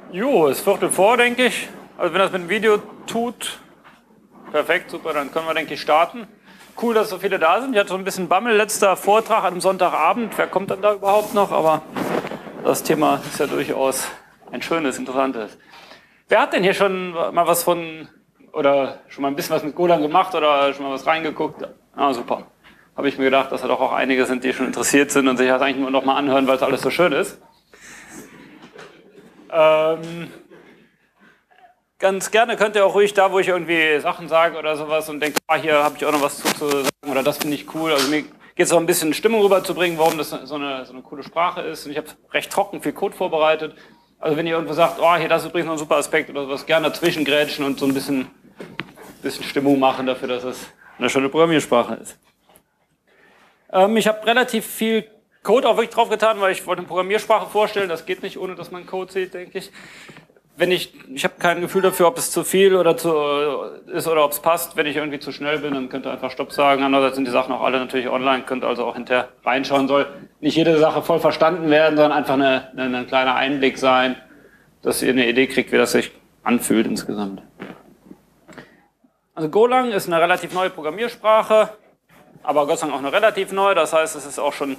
Jo, ist Viertel vor, denke ich. Also wenn das mit dem Video tut, perfekt, super, dann können wir, denke ich, starten. Cool, dass so viele da sind. Ich hatte so ein bisschen Bammel, letzter Vortrag am Sonntagabend. Wer kommt dann da überhaupt noch? Aber das Thema ist ja durchaus ein schönes, interessantes. Wer hat denn hier schon mal was von, oder schon mal ein bisschen was mit Golang gemacht oder schon mal was reingeguckt? Ah, super. Habe ich mir gedacht, dass da doch auch einige sind, die schon interessiert sind und sich das eigentlich nur noch mal anhören, weil es alles so schön ist. Ganz gerne könnt ihr auch ruhig da, wo ich irgendwie Sachen sage oder sowas und denkt, ah, hier habe ich auch noch was zu sagen oder das finde ich cool. Also mir geht es auch ein bisschen Stimmung rüberzubringen, warum das so eine coole Sprache ist. Und ich habe recht trocken viel Code vorbereitet. Also wenn ihr irgendwo sagt, oh, hier, das ist übrigens noch ein super Aspekt oder sowas, gerne dazwischen grätschen und so ein bisschen Stimmung machen dafür, dass es eine schöne Programmiersprache ist. Ich habe relativ viel Code auch wirklich drauf getan, weil ich wollte eine Programmiersprache vorstellen. Das geht nicht, ohne dass man Code sieht, denke ich. Ich habe kein Gefühl dafür, ob es zu viel oder ist oder ob es passt. Wenn ich irgendwie zu schnell bin, dann könnt ihr einfach Stopp sagen. Andererseits sind die Sachen auch alle natürlich online, könnt also auch hinterher reinschauen. Soll nicht jede Sache voll verstanden werden, sondern einfach ein kleiner Einblick sein, dass ihr eine Idee kriegt, wie das sich anfühlt insgesamt. Also Golang ist eine relativ neue Programmiersprache, aber Gott sei Dank auch eine relativ neue. Das heißt, es ist auch schon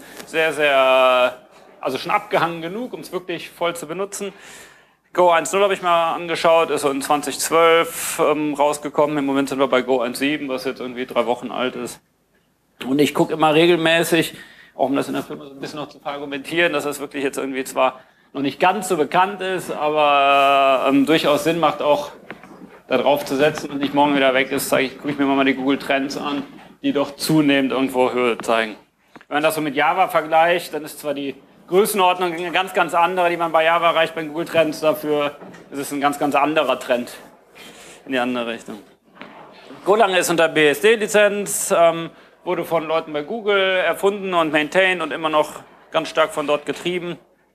also schon abgehangen genug, um es wirklich voll zu benutzen. Go 1.0 habe ich mal angeschaut, ist so in 2012 rausgekommen. Im Moment sind wir bei Go 1.7, was jetzt irgendwie 3 Wochen alt ist. Und ich gucke immer regelmäßig, auch um das in der Firma so ein bisschen noch zu argumentieren, dass das wirklich jetzt irgendwie zwar noch nicht ganz so bekannt ist, aber durchaus Sinn macht, auch da drauf zu setzen und nicht morgen wieder weg ist, gucke ich mir mal die Google Trends an, die doch zunehmend irgendwo Höhe zeigen. Wenn man das so mit Java vergleicht, dann ist zwar die Größenordnung eine ganz, ganz andere, die man bei Java erreicht bei Google Trends. Dafür ist es ein ganz, ganz anderer Trend in die andere Richtung. Golang ist unter BSD-Lizenz, wurde von Leuten bei Google erfunden und maintained und immer noch ganz stark von dort getrieben.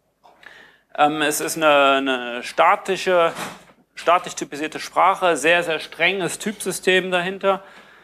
Es ist eine statisch typisierte Sprache, sehr, sehr strenges Typsystem dahinter.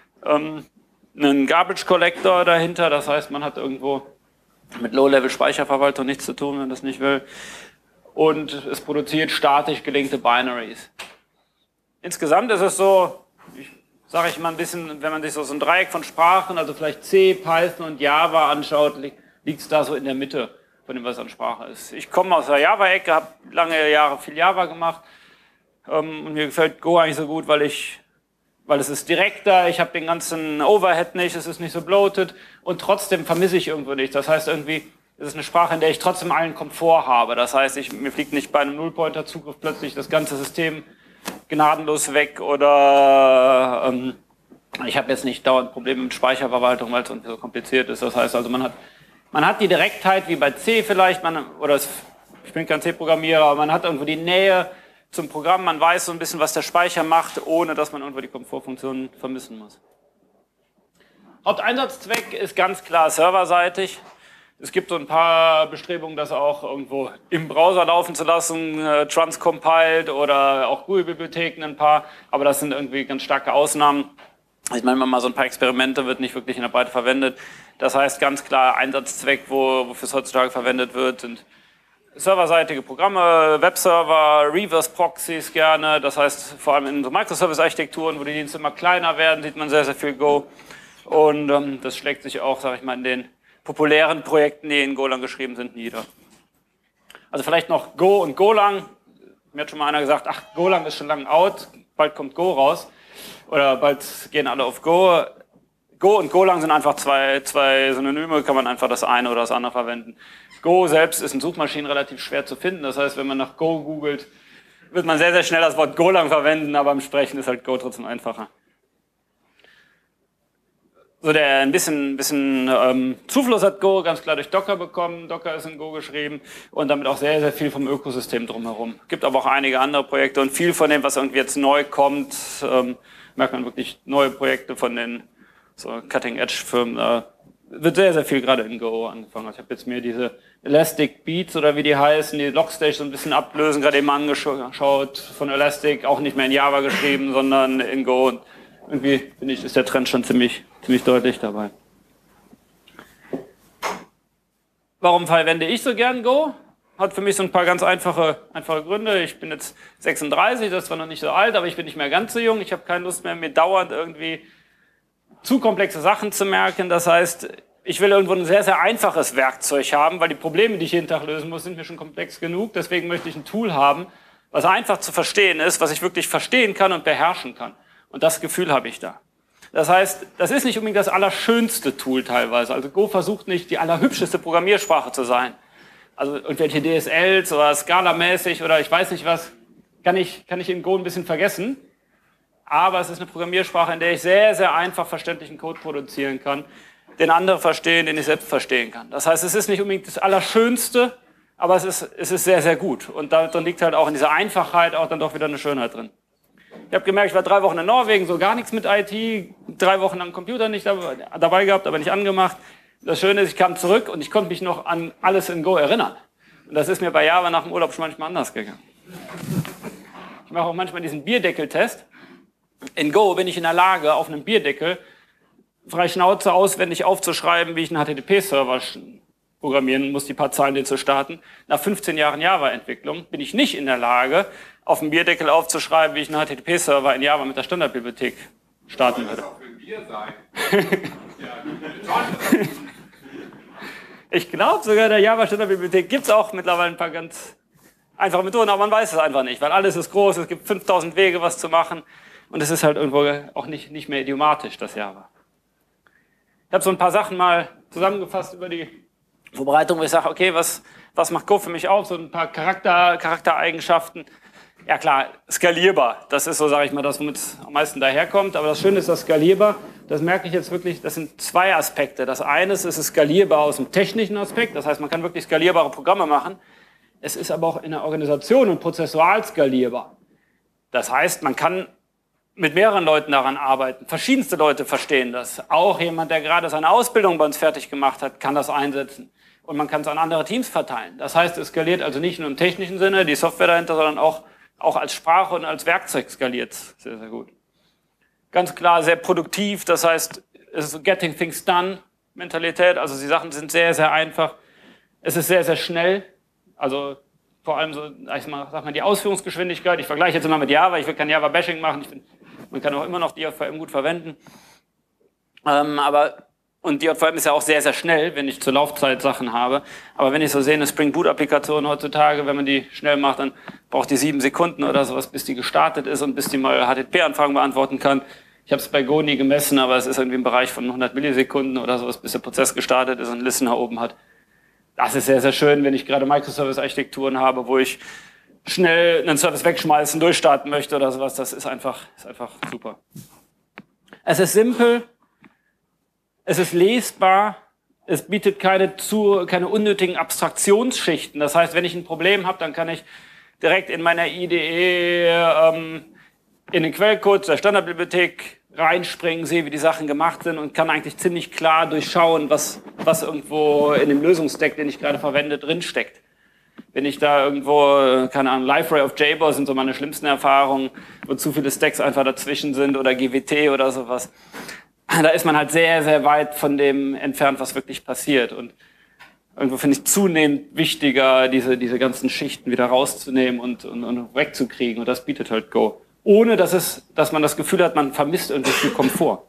Einen Garbage Collector dahinter, das heißt, man hat irgendwo mit Low-Level-Speicherverwaltung nichts zu tun, wenn man das nicht will. Und es produziert statisch gelinkte Binaries. Insgesamt ist es so, sage ich mal ein bisschen, wenn man sich so ein Dreieck von Sprachen, also vielleicht C, Python und Java anschaut, liegt es da so in der Mitte von dem, was an Sprache ist. Ich komme aus der Java-Ecke, habe lange Jahre viel Java gemacht und mir gefällt Go eigentlich so gut, weil es ist direkter, ich habe den ganzen Overhead nicht, es ist nicht so bloated und trotzdem vermisse ich irgendwo nicht. Das heißt irgendwie, es ist eine Sprache, in der ich trotzdem allen Komfort habe. Das heißt, mir fliegt nicht bei einem Nullpointer-Zugriff plötzlich das ganze System gnadenlos weg oder ich habe jetzt nicht dauernd Probleme mit Speicherverwaltung, weil es irgendwie so kompliziert ist. Das heißt also, man hat die Direktheit wie bei C vielleicht, ich bin kein C-Programmierer, aber man hat irgendwo die Nähe zum Programm, man weiß so ein bisschen, was der Speicher macht, ohne dass man irgendwo die Komfortfunktionen vermissen muss. Haupteinsatzzweck ist ganz klar serverseitig. Es gibt so ein paar Bestrebungen, das auch irgendwo im Browser laufen zu lassen, transcompiled oder auch GUI-Bibliotheken ein paar, aber das sind irgendwie ganz starke Ausnahmen. Ich meine mal so ein paar Experimente wird nicht wirklich in der Breite verwendet. Das heißt ganz klar Einsatzzweck, wofür es heutzutage verwendet wird, sind serverseitige Programme, Webserver, Reverse-Proxys gerne. Das heißt, vor allem in so Microservice-Architekturen, wo die Dienste immer kleiner werden, sieht man sehr, sehr viel Go. Und das schlägt sich auch, sage ich mal, in den populären Projekten, die in Golang geschrieben sind, nieder. Also vielleicht noch Go und Golang. Mir hat schon mal einer gesagt, ach, Golang ist schon lange out, bald kommt Go raus. Oder bald gehen alle auf Go. Go und Golang sind einfach zwei Synonyme, kann man einfach das eine oder das andere verwenden. Go selbst ist in Suchmaschinen relativ schwer zu finden. Das heißt, wenn man nach Go googelt, wird man sehr, sehr schnell das Wort Golang verwenden, aber im Sprechen ist halt Go trotzdem einfacher. So, ein bisschen Zufluss hat Go ganz klar durch Docker bekommen. Docker ist in Go geschrieben und damit auch sehr, sehr viel vom Ökosystem drumherum. Gibt aber auch einige andere Projekte und viel von dem, was irgendwie jetzt neu kommt, merkt man wirklich neue Projekte von den so Cutting-Edge-Firmen. Wird sehr, sehr viel gerade in Go angefangen. Ich habe jetzt mir diese Elastic Beats oder wie die heißen, die Logstage so ein bisschen ablösen, gerade eben angeschaut von Elastic, auch nicht mehr in Java geschrieben, sondern in Go. Und irgendwie, finde ich, ist der Trend schon ziemlich deutlich dabei. Warum verwende ich so gern Go? hat für mich so ein paar ganz einfache Gründe. Ich bin jetzt 36, das ist zwar noch nicht so alt, aber ich bin nicht mehr ganz so jung. Ich habe keine Lust mehr, mir dauernd irgendwie zu komplexe Sachen zu merken. Das heißt, ich will irgendwo ein sehr, sehr einfaches Werkzeug haben, weil die Probleme, die ich jeden Tag lösen muss, sind mir schon komplex genug. Deswegen möchte ich ein Tool haben, was einfach zu verstehen ist, was ich wirklich verstehen kann und beherrschen kann. Und das Gefühl habe ich da. Das heißt, das ist nicht unbedingt das allerschönste Tool teilweise. Also Go versucht nicht, die allerhübscheste Programmiersprache zu sein. Also irgendwelche DSLs oder Scala-mäßig oder ich weiß nicht was, kann ich in Go ein bisschen vergessen. Aber es ist eine Programmiersprache, in der ich sehr, sehr einfach verständlichen Code produzieren kann, den andere verstehen, den ich selbst verstehen kann. Das heißt, es ist nicht unbedingt das Allerschönste, aber es ist sehr, sehr gut. Und darin liegt halt auch in dieser Einfachheit auch dann doch wieder eine Schönheit drin. Ich habe gemerkt, ich war 3 Wochen in Norwegen, so gar nichts mit IT, 3 Wochen am Computer nicht dabei gehabt, aber nicht angemacht. Das Schöne ist, ich kam zurück und ich konnte mich noch an alles in Go erinnern. Und das ist mir bei Java nach dem Urlaub schon manchmal anders gegangen. Ich mache auch manchmal diesen Bierdeckel-Test. In Go bin ich in der Lage, auf einem Bierdeckel frei Schnauze auswendig aufzuschreiben, wie ich einen HTTP-Server programmieren muss, die paar Zeilen den zu starten. Nach 15 Jahren Java-Entwicklung bin ich nicht in der Lage, auf dem Bierdeckel aufzuschreiben, wie ich einen HTTP-Server in Java mit der Standardbibliothek starten würde. Das auch für ein Bier sein. Ich glaube sogar, in der Java-Standardbibliothek gibt es auch mittlerweile ein paar ganz einfache Methoden, aber man weiß es einfach nicht, weil alles ist groß, es gibt 5000 Wege, was zu machen und es ist halt irgendwo auch nicht mehr idiomatisch, das Java. Ich habe so ein paar Sachen mal zusammengefasst über die Vorbereitung, wo ich sage, okay, was macht Go für mich auf? So ein paar Charaktereigenschaften. Ja klar, skalierbar. Das ist so, sage ich mal, das, womit es am meisten daherkommt. Aber das Schöne ist, dass skalierbar, das merke ich jetzt wirklich, das sind 2 Aspekte. Das eine ist, es ist skalierbar aus dem technischen Aspekt. Das heißt, man kann wirklich skalierbare Programme machen. Es ist aber auch in der Organisation und prozessual skalierbar. Das heißt, man kann mit mehreren Leuten daran arbeiten. Verschiedenste Leute verstehen das. Auch jemand, der gerade seine Ausbildung bei uns fertig gemacht hat, kann das einsetzen. Und man kann es an andere Teams verteilen. Das heißt, es skaliert also nicht nur im technischen Sinne, die Software dahinter, sondern auch als Sprache und als Werkzeug skaliert es sehr, sehr gut. Ganz klar sehr produktiv, das heißt, es ist so Getting Things Done Mentalität, also die Sachen sind sehr, sehr einfach. Es ist sehr, sehr schnell, also vor allem so, sag mal, die Ausführungsgeschwindigkeit. Ich vergleiche jetzt immer mit Java, ich will kein Java-Bashing machen, man kann auch immer noch die JVM gut verwenden. Und die JVM ist ja auch sehr, sehr schnell, wenn ich zur Laufzeit Sachen habe. Aber wenn ich so sehe, eine Spring Boot-Applikation heutzutage, wenn man die schnell macht, dann braucht die 7 Sekunden oder sowas, bis die gestartet ist und bis die mal HTTP-Anfragen beantworten kann. Ich habe es bei Go nie gemessen, aber es ist irgendwie im Bereich von 100 Millisekunden oder sowas, bis der Prozess gestartet ist und einen Listener oben hat. Das ist sehr, sehr schön, wenn ich gerade Microservice-Architekturen habe, wo ich schnell einen Service wegschmeißen, durchstarten möchte oder sowas. Das ist einfach super. Es ist simpel. Es ist lesbar, es bietet keine unnötigen Abstraktionsschichten. Das heißt, wenn ich ein Problem habe, dann kann ich direkt in meiner IDE in den Quellcode der Standardbibliothek reinspringen, sehe, wie die Sachen gemacht sind und kann eigentlich ziemlich klar durchschauen, was irgendwo in dem Lösungsstack, den ich gerade verwende, drinsteckt. Wenn ich da irgendwo, keine Ahnung, Liferay of JBoss sind so meine schlimmsten Erfahrungen, wo zu viele Stacks einfach dazwischen sind oder GWT oder sowas. Da ist man halt sehr, sehr weit von dem entfernt, was wirklich passiert. Und irgendwo finde ich zunehmend wichtiger, diese ganzen Schichten wieder rauszunehmen und wegzukriegen. Und das bietet halt Go. Ohne, dass man das Gefühl hat, man vermisst irgendwie viel Komfort.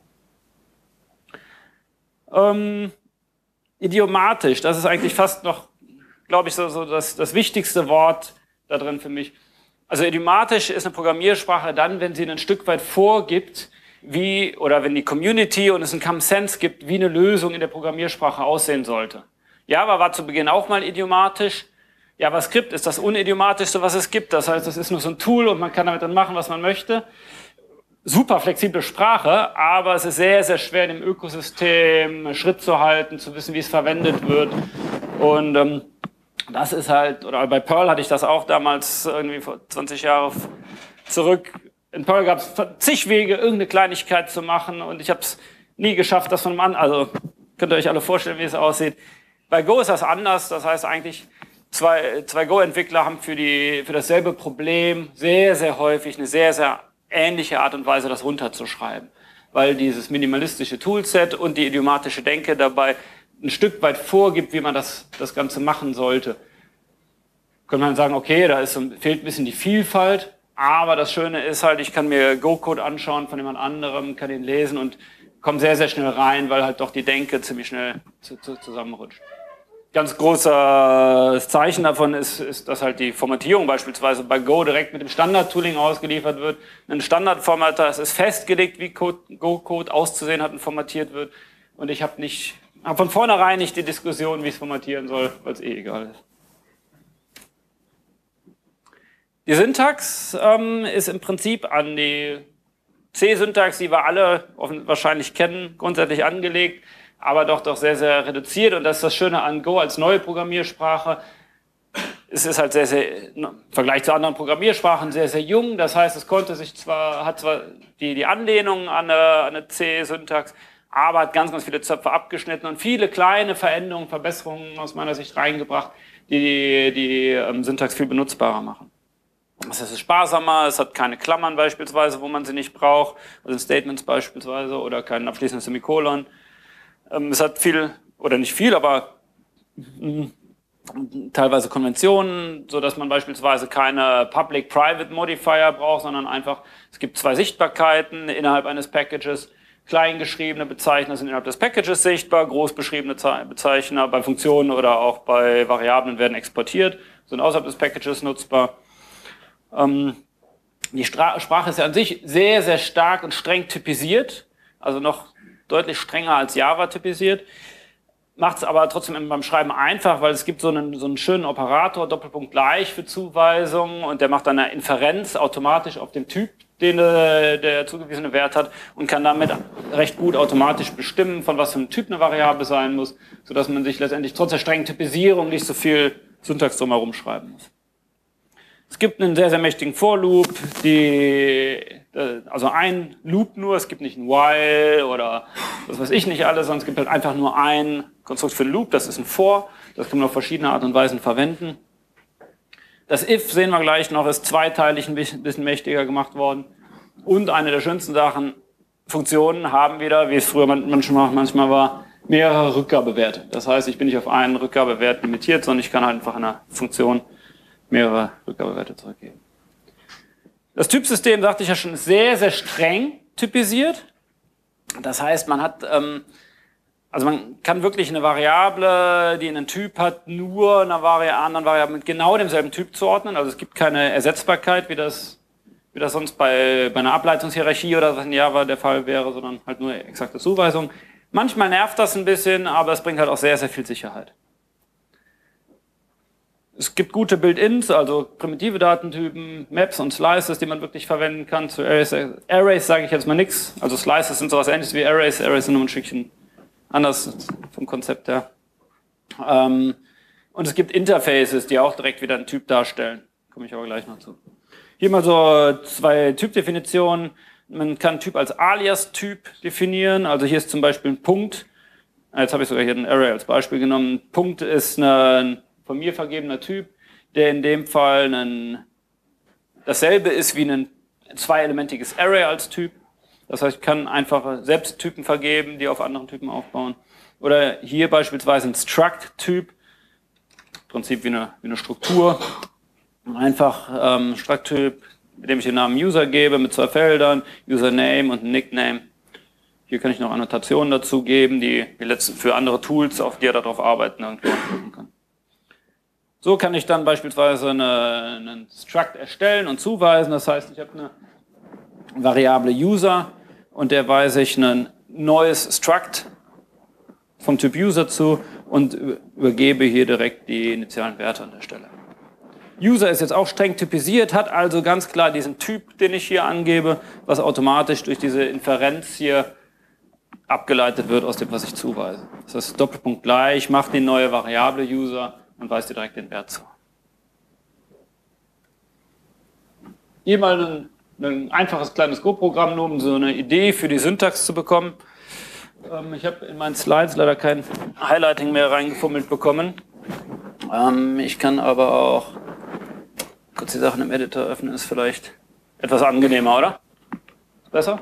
Idiomatisch, das ist eigentlich fast noch, glaube ich, so das wichtigste Wort da drin für mich. Also idiomatisch ist eine Programmiersprache dann, wenn sie ein Stück weit vorgibt, oder wenn die Community und es einen Common Sense gibt, wie eine Lösung in der Programmiersprache aussehen sollte. Java war zu Beginn auch mal idiomatisch. JavaScript ist das unidiomatischste, was es gibt. Das heißt, es ist nur so ein Tool und man kann damit dann machen, was man möchte. Super flexible Sprache, aber es ist sehr, sehr schwer, in dem Ökosystem Schritt zu halten, zu wissen, wie es verwendet wird. Und das ist halt, oder bei Perl hatte ich das auch damals irgendwie vor 20 Jahren zurück. In Perl gab es zig Wege, irgendeine Kleinigkeit zu machen und ich habe es nie geschafft, das von einem anderen, also könnt ihr euch alle vorstellen, wie es aussieht. Bei Go ist das anders, das heißt eigentlich, zwei Go-Entwickler haben für dasselbe Problem sehr, sehr häufig eine sehr, sehr ähnliche Art und Weise, das runterzuschreiben. Weil dieses minimalistische Toolset und die idiomatische Denke dabei ein Stück weit vorgibt, wie man das Ganze machen sollte. könnte man sagen, okay, fehlt ein bisschen die Vielfalt, aber das Schöne ist halt, ich kann mir Go-Code anschauen von jemand anderem, kann ihn lesen und komme sehr, sehr schnell rein, weil halt doch die Denke ziemlich schnell zusammenrutscht. Ganz großes Zeichen davon ist, dass halt die Formatierung beispielsweise bei Go direkt mit dem Standard-Tooling ausgeliefert wird. Ein Standardformatter, es ist festgelegt, wie Go-Code auszusehen hat und formatiert wird. Und ich habe von vornherein nicht die Diskussion, wie ich es formatieren soll, weil es eh egal ist. Die Syntax ist im Prinzip an die C-Syntax, die wir alle wahrscheinlich kennen, grundsätzlich angelegt, aber doch sehr, sehr reduziert. Und das ist das Schöne an Go als neue Programmiersprache. Es ist halt im Vergleich zu anderen Programmiersprachen sehr, sehr jung. Das heißt, es hat zwar die Anlehnung an eine C-Syntax, aber hat ganz, ganz viele Zöpfe abgeschnitten und viele kleine Veränderungen, Verbesserungen aus meiner Sicht reingebracht, die Syntax viel benutzbarer machen. Es ist sparsamer, es hat keine Klammern beispielsweise, wo man sie nicht braucht, also Statements beispielsweise oder kein abschließendes Semikolon. Es hat viel, oder nicht viel, aber teilweise Konventionen, so dass man beispielsweise keine Public-Private Modifier braucht, sondern einfach, es gibt zwei Sichtbarkeiten innerhalb eines Packages. Kleingeschriebene Bezeichner sind innerhalb des Packages sichtbar, groß beschriebene Bezeichner bei Funktionen oder auch bei Variablen werden exportiert, sind außerhalb des Packages nutzbar. Die Sprache ist ja an sich sehr, sehr stark und streng typisiert, also noch deutlich strenger als Java typisiert. Macht es aber trotzdem beim Schreiben einfach, weil es gibt so einen schönen Operator, Doppelpunkt gleich für Zuweisungen und der macht dann eine Inferenz automatisch auf den Typ, den der zugewiesene Wert hat und kann damit recht gut automatisch bestimmen, von was für einem Typ eine Variable sein muss, sodass man sich letztendlich trotz der strengen Typisierung nicht so viel Syntax drumherum schreiben muss. Es gibt einen sehr, sehr mächtigen For-Loop, also ein Loop nur, es gibt nicht ein While oder was weiß ich nicht alles, sondern es gibt halt einfach nur ein Konstrukt für einen Loop, das ist ein For, das kann man auf verschiedene Art und Weisen verwenden. Das If, sehen wir gleich noch, ist zweiteilig ein bisschen mächtiger gemacht worden. Und eine der schönsten Sachen, Funktionen haben wieder, wie es früher manchmal war, mehrere Rückgabewerte. Das heißt, ich bin nicht auf einen Rückgabewert limitiert, sondern ich kann halt einfach einer Funktion mehrere Rückgabewerte zurückgeben. Das Typsystem, sagte ich ja schon, ist sehr, sehr streng typisiert. Das heißt, man kann wirklich eine Variable, die einen Typ hat, nur einer anderen Variable mit genau demselben Typ zuordnen. Also es gibt keine Ersetzbarkeit, wie das sonst bei einer Ableitungshierarchie oder was in Java der Fall wäre, sondern halt nur exakte Zuweisung. Manchmal nervt das ein bisschen, aber es bringt halt auch sehr, sehr viel Sicherheit. Es gibt gute Build-ins, also primitive Datentypen, Maps und Slices, die man wirklich verwenden kann. Zu Arrays sage ich jetzt mal nichts. Also Slices sind sowas Ähnliches wie Arrays. Arrays sind nur ein Stückchen anders vom Konzept her. Und es gibt Interfaces, die auch direkt wieder einen Typ darstellen. Komme ich aber gleich noch zu. Hier mal so zwei Typdefinitionen. Man kann Typ als Alias-Typ definieren. Also hier ist zum Beispiel ein Punkt. Jetzt habe ich sogar hier ein Array als Beispiel genommen. Ein Punkt ist ein von mir vergebener Typ, der in dem Fall dasselbe ist wie ein zweielementiges Array als Typ. Das heißt, ich kann einfach selbst Typen vergeben, die auf anderen Typen aufbauen. Oder hier beispielsweise ein Struct-Typ, im Prinzip wie eine Struktur. Einfach Struct-Typ, mit dem ich den Namen User gebe, mit zwei Feldern, Username und Nickname. Hier kann ich noch Annotationen dazu geben, die für andere Tools, auf die er darauf arbeiten, irgendwo anwenden kann. So kann ich dann beispielsweise einen Struct erstellen und zuweisen. Das heißt, ich habe eine Variable User und der weise ich ein neues Struct vom Typ User zu und übergebe hier direkt die initialen Werte an der Stelle. User ist jetzt auch streng typisiert, hat also ganz klar diesen Typ, den ich hier angebe, was automatisch durch diese Inferenz hier abgeleitet wird aus dem, was ich zuweise. Das heißt, Doppelpunkt gleich, macht die neue Variable User und weist dir direkt den Wert zu. Hier mal ein einfaches kleines Go-Programm, nur um so eine Idee für die Syntax zu bekommen. Ich habe in meinen Slides leider kein Highlighting mehr reingefummelt bekommen. Ich kann aber auch kurz die Sachen im Editor öffnen, ist vielleicht etwas angenehmer, oder? Ist besser?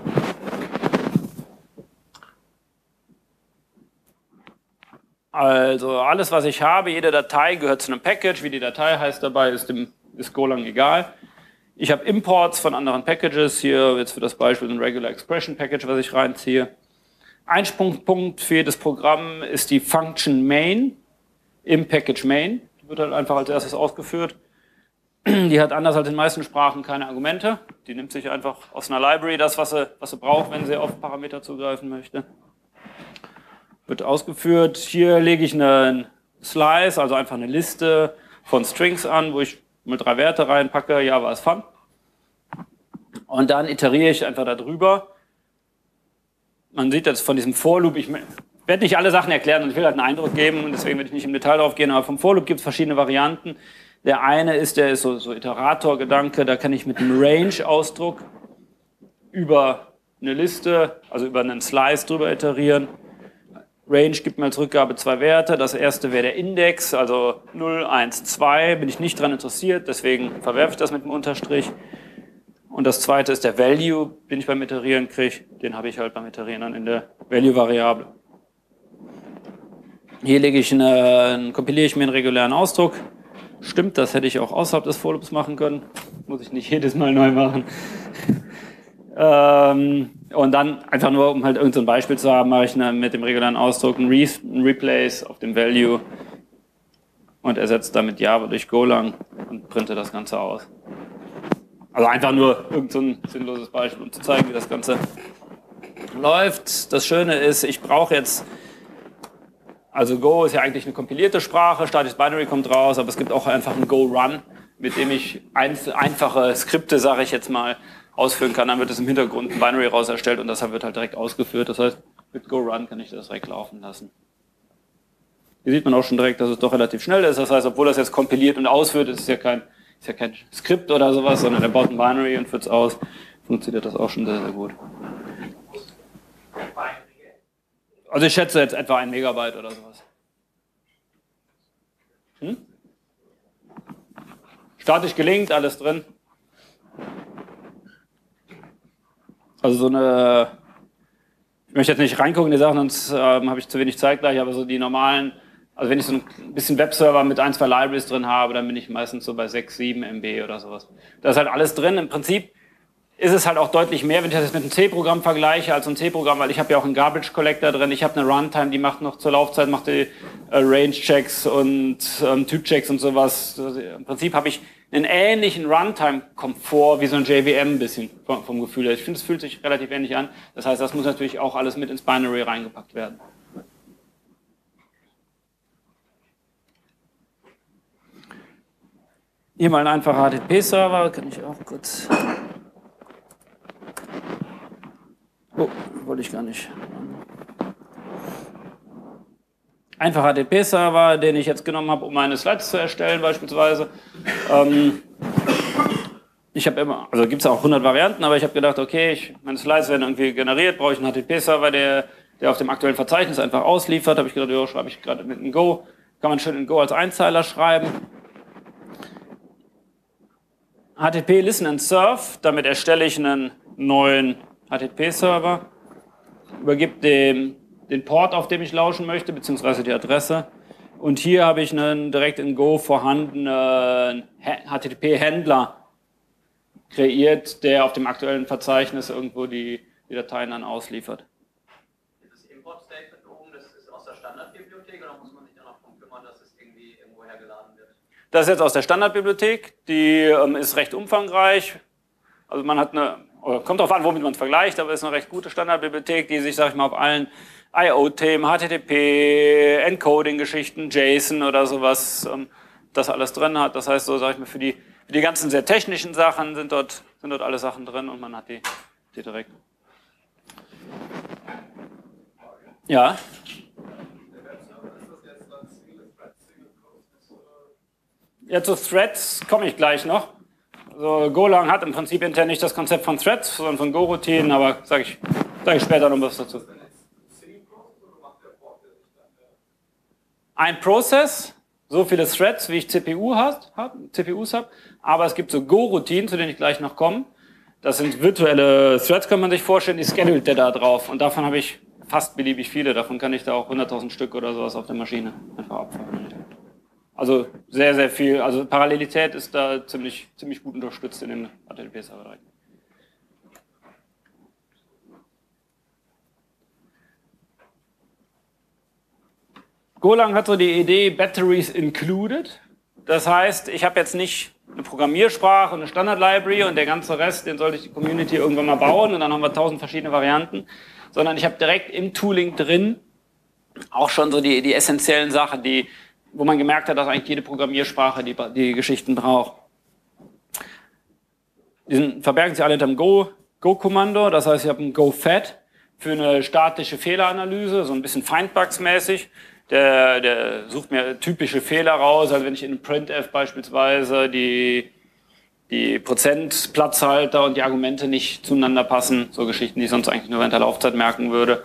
Also alles, was ich habe, jede Datei gehört zu einem Package. Wie die Datei heißt dabei, ist Golang egal. Ich habe Imports von anderen Packages. Hier jetzt für das Beispiel ein Regular Expression Package, was ich reinziehe. Einsprungpunkt für jedes Programm ist die Function Main im Package Main. Die wird halt einfach als erstes ausgeführt. Die hat anders als in den meisten Sprachen keine Argumente. Die nimmt sich einfach aus einer Library das, was sie braucht, wenn sie auf Parameter zugreifen möchte. Wird ausgeführt. Hier lege ich einen Slice, also einfach eine Liste von Strings an, wo ich mit 3 Werte reinpacke. Ja, war es fun. Und dann iteriere ich einfach darüber. Man sieht jetzt von diesem For-Loop, ich werde nicht alle Sachen erklären und ich will halt einen Eindruck geben und deswegen werde ich nicht im Detail drauf gehen, aber vom For-Loop gibt es verschiedene Varianten. Der eine ist, der ist so Iterator-Gedanke, da kann ich mit einem Range-Ausdruck über eine Liste, also über einen Slice drüber iterieren. Range gibt mir als Rückgabe 2 Werte. Das erste wäre der Index, also 0, 1, 2, bin ich nicht daran interessiert, deswegen verwerfe ich das mit dem Unterstrich. Und das zweite ist der Value, den ich beim Iterieren kriege. Den habe ich halt beim Iterieren dann in der Value-Variable. Hier kompiliere ich mir einen regulären Ausdruck. Stimmt, das hätte ich auch außerhalb des For-Loops machen können. Muss ich nicht jedes Mal neu machen. Und dann einfach nur, um halt irgendein Beispiel zu haben, mache ich mit dem regulären Ausdruck ein Replace auf dem Value und ersetze damit Java durch Golang und printe das Ganze aus. Also einfach nur irgendein sinnloses Beispiel, um zu zeigen, wie das Ganze läuft. Das Schöne ist, ich brauche jetzt, also Go ist ja eigentlich eine kompilierte Sprache, statisches Binary kommt raus, aber es gibt auch einfach einen Go-Run, mit dem ich einfache Skripte, sage ich jetzt mal, ausführen kann. Dann wird es im Hintergrund ein Binary raus erstellt und das wird halt direkt ausgeführt. Das heißt, mit Go-Run kann ich das direkt laufen lassen. Hier sieht man auch schon direkt, dass es doch relativ schnell ist. Das heißt, obwohl das jetzt kompiliert und ausführt, ist ja kein Skript oder sowas, sondern er baut ein Binary und führt es aus. Funktioniert das auch schon sehr, sehr gut. Also ich schätze jetzt etwa 1 Megabyte oder sowas. Statisch gelinkt, alles drin. Also so eine, ich möchte jetzt nicht reingucken in die Sachen, sonst habe ich zu wenig Zeit gleich, aber so die normalen, also wenn ich so ein bisschen Webserver mit 1, 2 Libraries drin habe, dann bin ich meistens so bei 6, 7 MB oder sowas. Da ist halt alles drin. Im Prinzip ist es halt auch deutlich mehr, wenn ich das jetzt mit einem C-Programm vergleiche, als ein C-Programm, weil ich habe ja auch einen Garbage Collector drin, ich habe eine Runtime, die macht noch zur Laufzeit, macht die Range-Checks und Typ-Checks und sowas. Also im Prinzip habe ich einen ähnlichen Runtime-Komfort wie so ein JVM ein bisschen vom Gefühl her. Ich finde, es fühlt sich relativ ähnlich an. Das heißt, das muss natürlich auch alles mit ins Binary reingepackt werden. Hier mal ein einfacher HTTP-Server, kann ich auch kurz... Oh, wollte ich gar nicht. Einfacher HTTP-Server, den ich jetzt genommen habe, um meine Slides zu erstellen beispielsweise. Ich habe immer, also gibt es auch 100 Varianten, aber ich habe gedacht, okay, meine Slides werden irgendwie generiert, brauche ich einen HTTP-Server, der auf dem aktuellen Verzeichnis einfach ausliefert. Habe ich gedacht, ja, schreibe ich gerade mit einem Go, kann man schön in Go als Einzeiler schreiben. HTTP Listen and Serve, damit erstelle ich einen neuen HTTP-Server, übergebe den Port, auf dem ich lauschen möchte, beziehungsweise die Adresse. Und hier habe ich einen direkt in Go vorhandenen HTTP-Händler kreiert, der auf dem aktuellen Verzeichnis irgendwo die Dateien dann ausliefert. Das Import-Statement oben, das ist aus der Standardbibliothek oder muss man sich dann noch darum kümmern, dass es irgendwie irgendwo hergeladen wird? Das ist jetzt aus der Standardbibliothek, die ist recht umfangreich. Also man hat kommt darauf an, womit man es vergleicht, aber es ist eine recht gute Standardbibliothek, die sich, sag ich mal, auf allen I/O-Themen, HTTP, Encoding-Geschichten, JSON oder sowas, das alles drin hat. Das heißt, so sage ich mal, für die ganzen sehr technischen Sachen sind dort alle Sachen drin und man hat die direkt. Ja. Ja, zu Threads komme ich gleich noch. Also Golang hat im Prinzip intern nicht das Konzept von Threads, sondern von Go-Routinen, aber sage ich später noch was dazu. Ein Process, so viele Threads, wie ich CPUs habe, aber es gibt so Go-Routinen, zu denen ich gleich noch komme. Das sind virtuelle Threads, kann man sich vorstellen, die schedult der da drauf. Und davon habe ich fast beliebig viele. Davon kann ich da auch 100.000 Stück oder sowas auf der Maschine einfach abfahren. Also sehr, sehr viel. Also Parallelität ist da ziemlich gut unterstützt in dem HTTP-Server. Golang hat so die Idee Batteries included. Das heißt, ich habe jetzt nicht eine Programmiersprache und eine Standard-Library und der ganze Rest, den sollte ich die Community irgendwann mal bauen und dann haben wir 1000 verschiedene Varianten, sondern ich habe direkt im Tooling drin auch schon so die essentiellen Sachen, wo man gemerkt hat, dass eigentlich jede Programmiersprache die Geschichten braucht. Die verbergen sich alle hinter dem Go-Kommando, das heißt, ich habe ein Go-Fed für eine statische Fehleranalyse, so ein bisschen Findbugs-mäßig. Der sucht mir typische Fehler raus, also wenn ich in einem Printf beispielsweise die Prozentplatzhalter und die Argumente nicht zueinander passen, so Geschichten, die ich sonst eigentlich nur während der Laufzeit merken würde,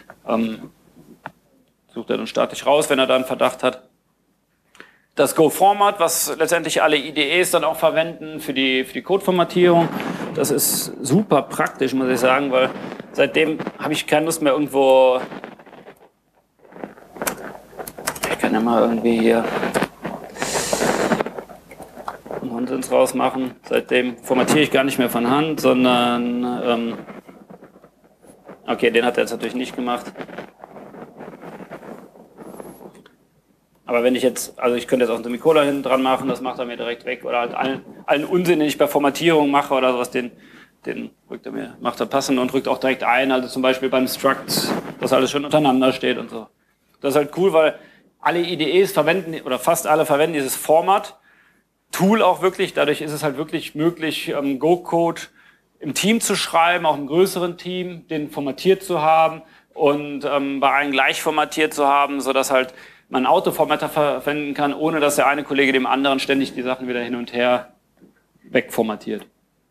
sucht er dann statisch raus, wenn er da einen Verdacht hat. Das Go-Format, was letztendlich alle IDEs dann auch verwenden für die Codeformatierung, das ist super praktisch, muss ich sagen, weil seitdem habe ich keine Lust mehr irgendwo. Ich kann ja mal irgendwie hier Nonsens rausmachen. Seitdem formatiere ich gar nicht mehr von Hand, sondern okay, den hat er jetzt natürlich nicht gemacht. Aber wenn ich jetzt, also ich könnte jetzt auch einen Semikolon hinten dran machen, das macht er mir direkt weg. Oder halt allen Unsinn, den ich bei Formatierung mache oder sowas, den macht er passend und rückt auch direkt ein. Also zum Beispiel beim Struct, dass alles schön untereinander steht und so. Das ist halt cool, weil alle IDEs verwenden, oder fast alle verwenden dieses Format-Tool auch wirklich. Dadurch ist es halt wirklich möglich, Go-Code im Team zu schreiben, auch im größeren Team, den formatiert zu haben und bei allen gleich formatiert zu haben, sodass halt man einen Autoformatter verwenden kann, ohne dass der eine Kollege dem anderen ständig die Sachen wieder hin und her wegformatiert.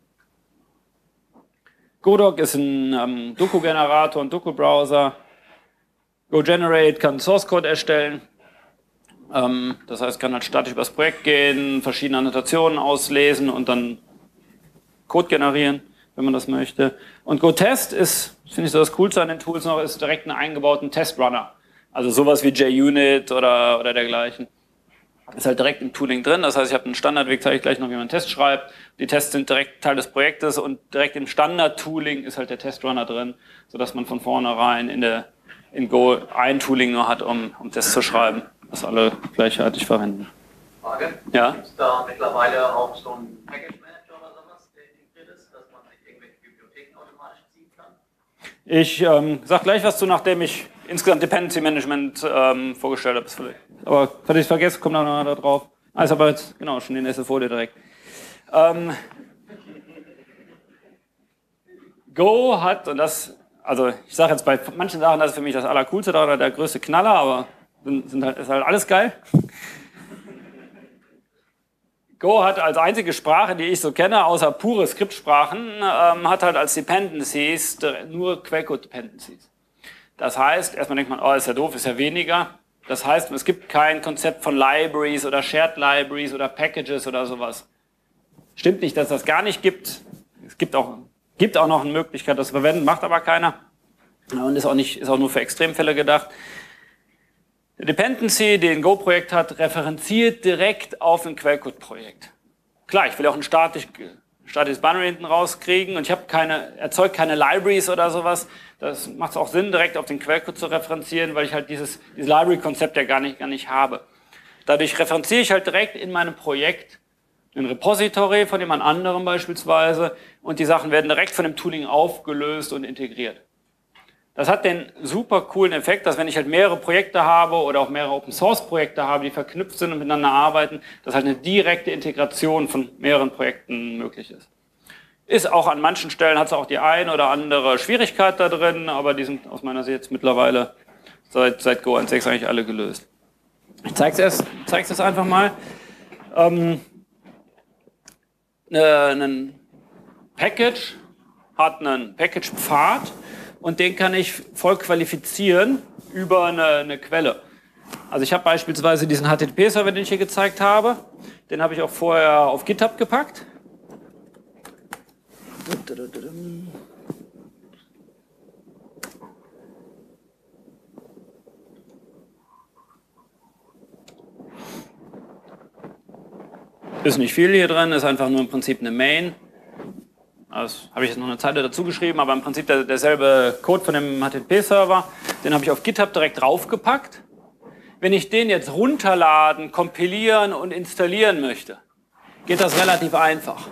Godoc ist ein Doku-Generator, ein Doku-Browser. GoGenerate kann Source Code erstellen. Das heißt, kann halt statisch übers Projekt gehen, verschiedene Annotationen auslesen und dann Code generieren, wenn man das möchte. Und GoTest ist, finde ich so das Coolste an den Tools noch, ist direkt einen eingebauten Testrunner. Also sowas wie JUnit oder dergleichen. Ist halt direkt im Tooling drin. Das heißt, ich habe einen Standardweg, zeige ich gleich noch, wie man einen Test schreibt. Die Tests sind direkt Teil des Projektes und direkt im Standard-Tooling ist halt der Testrunner drin, sodass man von vornherein in Go ein Tooling nur hat, um Tests zu schreiben, was alle gleichartig verwenden. Frage? Ja? Gibt es da mittlerweile auch so einen Package Manager oder sowas, der integriert ist, dass man sich irgendwelche Bibliotheken automatisch ziehen kann? Ich sage gleich was zu, nachdem ich insgesamt Dependency Management vorgestellt habe. Aber falls ich es vergesse, kommt dann noch da drauf. Ah, ist aber jetzt genau schon die nächste Folie direkt. Go hat, und das, also ich sage jetzt bei manchen Sachen, das ist für mich das Allercoolste oder der größte Knaller, aber ist halt alles geil. Go hat als einzige Sprache, die ich so kenne, außer pure Skriptsprachen, hat halt als Dependencies nur Quellcode-Dependencies. Das heißt, erstmal denkt man, oh, ist ja doof, ist ja weniger. Das heißt, es gibt kein Konzept von Libraries oder Shared Libraries oder Packages oder sowas. Stimmt nicht, dass das gar nicht gibt. Es gibt auch noch eine Möglichkeit, das zu verwenden, macht aber keiner. Und ist auch nur für Extremfälle gedacht. Der Dependency, den Go-Projekt hat, referenziert direkt auf ein Quellcode-Projekt. Klar, ich will auch ein statisches Binary hinten rauskriegen und ich erzeuge keine Libraries oder sowas. Das macht auch Sinn, direkt auf den Quellcode zu referenzieren, weil ich halt dieses Library-Konzept ja gar nicht habe. Dadurch referenziere ich halt direkt in meinem Projekt ein Repository von jemand anderem beispielsweise und die Sachen werden direkt von dem Tooling aufgelöst und integriert. Das hat den super coolen Effekt, dass wenn ich halt mehrere Projekte habe oder auch mehrere Open-Source-Projekte habe, die verknüpft sind und miteinander arbeiten, dass halt eine direkte Integration von mehreren Projekten möglich ist. Ist auch an manchen Stellen, hat es auch die ein oder andere Schwierigkeit da drin, aber die sind aus meiner Sicht jetzt mittlerweile seit Go 1.6 eigentlich alle gelöst. Ich zeige es jetzt einfach mal. Ein Package hat einen Package-Pfad und den kann ich voll qualifizieren über eine Quelle. Also ich habe beispielsweise diesen HTTP-Server, den ich hier gezeigt habe, den habe ich auch vorher auf GitHub gepackt. Ist nicht viel hier drin, ist einfach nur im Prinzip eine Main. Das habe ich jetzt noch eine Zeile dazu geschrieben, aber im Prinzip derselbe Code von dem HTTP-Server, den habe ich auf GitHub direkt draufgepackt. Wenn ich den jetzt runterladen, kompilieren und installieren möchte, geht das relativ einfach.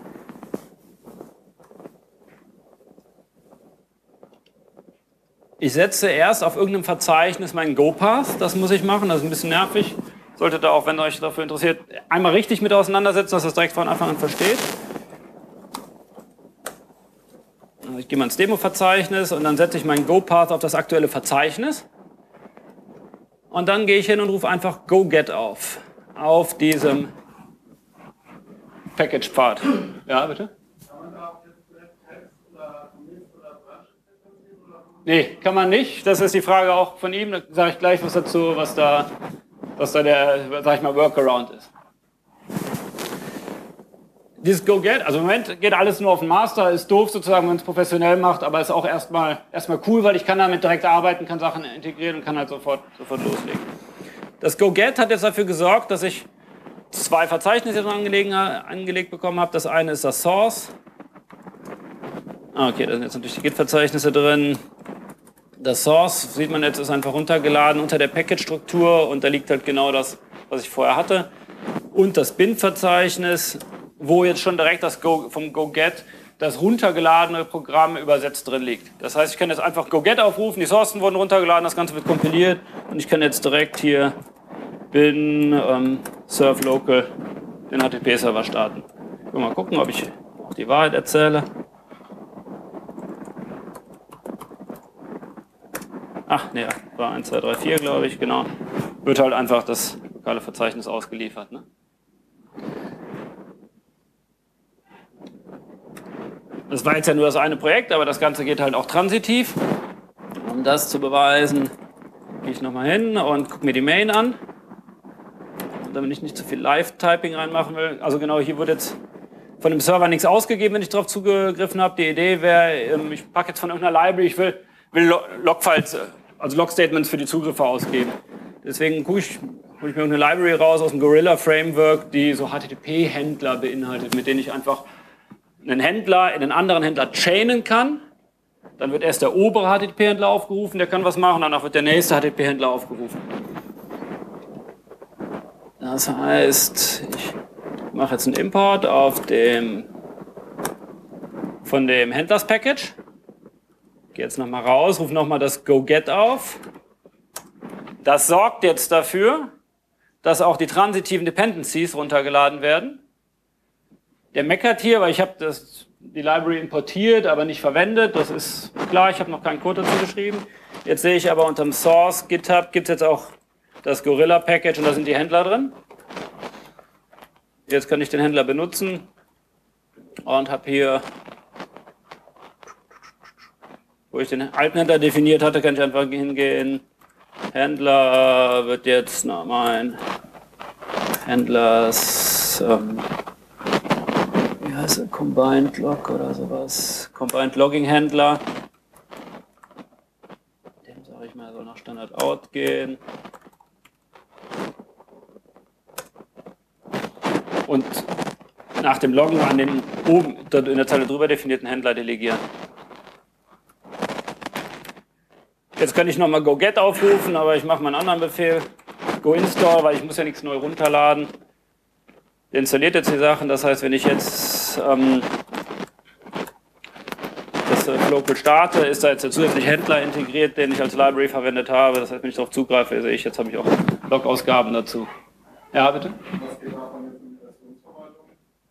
Ich setze erst auf irgendeinem Verzeichnis meinen Go-Path, das muss ich machen, das ist ein bisschen nervig. Solltet ihr auch, wenn ihr euch dafür interessiert, einmal richtig mit auseinandersetzen, dass ihr das direkt von Anfang an versteht. Also ich gehe mal ins Demo-Verzeichnis und dann setze ich meinen Go-Path auf das aktuelle Verzeichnis. Und dann gehe ich hin und rufe einfach go-get auf diesem Package-Pfad. Ja, bitte? Nee, kann man nicht. Das ist die Frage auch von ihm. Da sage ich gleich was dazu, was da der, sag ich mal, Workaround ist. Dieses Go-Get, also im Moment geht alles nur auf den Master, ist doof sozusagen, wenn man es professionell macht, aber ist auch erstmal cool, weil ich kann damit direkt arbeiten, kann Sachen integrieren und kann halt sofort loslegen. Das Go-Get hat jetzt dafür gesorgt, dass ich zwei Verzeichnisse angelegt bekommen habe. Das eine ist das Source. Okay, da sind jetzt natürlich die Git-Verzeichnisse drin. Das Source, sieht man jetzt, ist einfach runtergeladen unter der Package-Struktur und da liegt halt genau das, was ich vorher hatte. Und das Bin-Verzeichnis, wo jetzt schon direkt vom Go-Get das runtergeladene Programm übersetzt drin liegt. Das heißt, ich kann jetzt einfach Go-Get aufrufen, die Sourcen wurden runtergeladen, das Ganze wird kompiliert und ich kann jetzt direkt hier bin serve local den HTTP-Server starten. Ich will mal gucken, ob ich auch die Wahrheit erzähle. Ach, ne, war 1, 2, 3, 4, glaube ich, genau. Wird halt einfach das lokale Verzeichnis ausgeliefert. Ne? Das war jetzt ja nur das eine Projekt, aber das Ganze geht halt auch transitiv. Um das zu beweisen, gehe ich nochmal hin und gucke mir die Main an. Und damit ich nicht zu viel Live-Typing reinmachen will. Also genau, hier wurde jetzt von dem Server nichts ausgegeben, wenn ich darauf zugegriffen habe. Die Idee wäre, ich packe jetzt von irgendeiner Library, ich will Logfiles, also Log-Statements für die Zugriffe ausgeben. Deswegen hole ich mir irgendeine Library raus aus dem Gorilla-Framework, die so HTTP-Händler beinhaltet, mit denen ich einfach einen Händler in einen anderen Händler chainen kann. Dann wird erst der obere HTTP-Händler aufgerufen, der kann was machen, danach wird der nächste HTTP-Händler aufgerufen. Das heißt, ich mache jetzt einen Import von dem Händlers-Package. Gehe jetzt nochmal raus, rufe nochmal das Go-Get auf. Das sorgt jetzt dafür, dass auch die transitiven Dependencies runtergeladen werden. Der meckert hier, weil ich habe die Library importiert, aber nicht verwendet. Das ist klar, ich habe noch keinen Code dazu geschrieben. Jetzt sehe ich aber unter dem Source GitHub gibt es jetzt auch das Gorilla-Package und da sind die Händler drin. Jetzt kann ich den Händler benutzen und habe hier, wo ich den alten Händler definiert hatte, kann ich einfach hingehen. Händler wird jetzt noch mein Händlers, wie heißt er, Combined Log oder sowas, Combined Logging Händler. Dem sage ich mal, soll nach Standard Out gehen. Und nach dem Loggen an den oben in der Zeile drüber definierten Händler delegieren. Jetzt kann ich nochmal go-get aufrufen, aber ich mache mal einen anderen Befehl. Go-install, weil ich muss ja nichts neu runterladen. Der installiert jetzt die Sachen, das heißt, wenn ich jetzt das Local starte, ist da jetzt der zusätzliche Händler integriert, den ich als Library verwendet habe. Das heißt, wenn ich darauf zugreife, sehe ich, jetzt habe ich auch Log-Ausgaben dazu. Ja, bitte? Was geht davon jetzt in die Versionsverwaltung?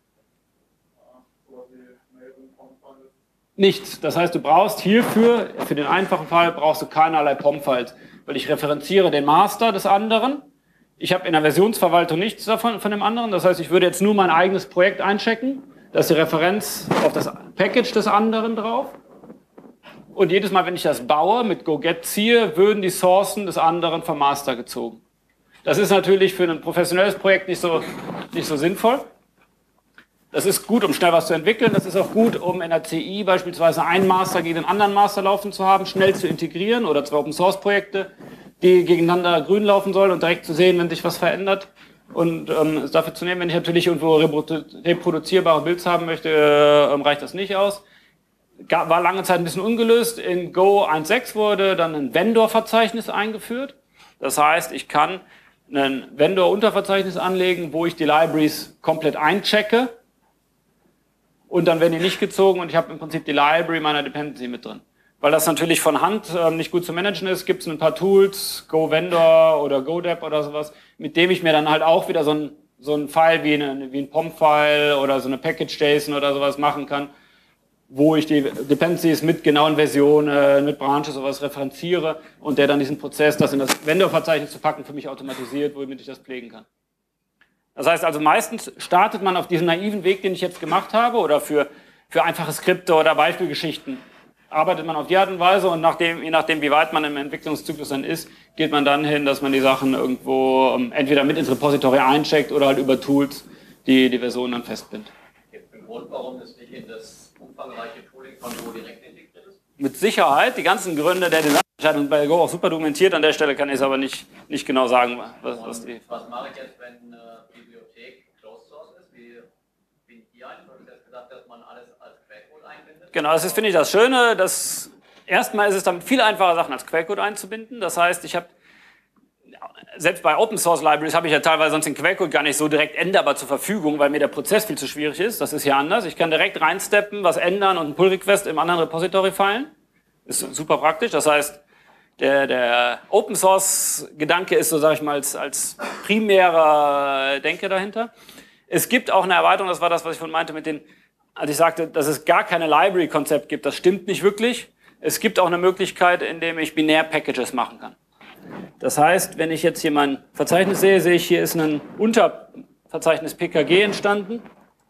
Nichts. Das heißt, du brauchst hierfür, für den einfachen Fall, brauchst du keinerlei POM-Files, weil ich referenziere den Master des anderen. Ich habe in der Versionsverwaltung nichts davon von dem anderen. Das heißt, ich würde jetzt nur mein eigenes Projekt einchecken. Da ist die Referenz auf das Package des anderen drauf. Und jedes Mal, wenn ich das baue, mit go-get ziehe, würden die Sourcen des anderen vom Master gezogen. Das ist natürlich für ein professionelles Projekt nicht so sinnvoll. Das ist gut, um schnell was zu entwickeln. Das ist auch gut, um in der CI beispielsweise einen Master gegen den anderen Master laufen zu haben, schnell zu integrieren oder zwei Open-Source-Projekte, die gegeneinander grün laufen sollen und direkt zu sehen, wenn sich was verändert. und es dafür zu nehmen. Wenn ich natürlich irgendwo reproduzierbare Builds haben möchte, reicht das nicht aus. War lange Zeit ein bisschen ungelöst. In Go 1.6 wurde dann ein Vendor-Verzeichnis eingeführt. Das heißt, ich kann ein Vendor-Unterverzeichnis anlegen, wo ich die Libraries komplett einchecke und dann werden die nicht gezogen und ich habe im Prinzip die Library meiner Dependency mit drin. Weil das natürlich von Hand nicht gut zu managen ist, gibt es ein paar Tools, Go Vendor oder GoDep oder sowas, mit dem ich mir dann halt auch wieder so ein File wie ein POM-File oder so eine Package-JSON oder sowas machen kann, wo ich die Dependencies mit genauen Versionen, mit Branches sowas referenziere und der dann diesen Prozess, das in das Vendor-Verzeichnis zu packen, für mich automatisiert, womit ich das pflegen kann. Das heißt also, meistens startet man auf diesem naiven Weg, den ich jetzt gemacht habe, oder für einfache Skripte oder Beispielgeschichten, arbeitet man auf die Art und Weise und je nachdem, wie weit man im Entwicklungszyklus dann ist, geht man dann hin, dass man die Sachen irgendwo entweder mit ins Repository eincheckt oder halt über Tools die Version dann festbindet. Gibt es einen Grund, warum das nicht in das umfangreiche Tooling von Go direkt integriert ist? Mit Sicherheit, die ganzen Gründe der Designentscheidung bei Go auch super dokumentiert, an der Stelle kann ich es aber nicht genau sagen, was die... Was mache ich jetzt, wenn eine Bibliothek Closed Source ist, wie hier eigentlich? Du hast jetzt gesagt, dass man alles als Quellcode einbindet. Genau, das ist, finde ich, das Schöne, erstmal ist es dann viel einfacher, Sachen als Quellcode einzubinden. Das heißt, ich habe selbst bei Open Source Libraries habe ich ja teilweise sonst den Quellcode gar nicht so direkt änderbar zur Verfügung, weil mir der Prozess viel zu schwierig ist. Das ist hier anders. Ich kann direkt reinsteppen, was ändern und einen Pull-Request im anderen Repository feilen. Ist super praktisch. Das heißt, der Open Source Gedanke ist so, sage ich mal, als primärer Denke dahinter. Es gibt auch eine Erweiterung, das war das, was ich vorhin meinte als ich sagte, dass es gar keine Library-Konzept gibt. Das stimmt nicht wirklich. Es gibt auch eine Möglichkeit, indem ich Binär-Packages machen kann. Das heißt, wenn ich jetzt hier mein Verzeichnis sehe, sehe ich, hier ist ein Unterverzeichnis PKG entstanden.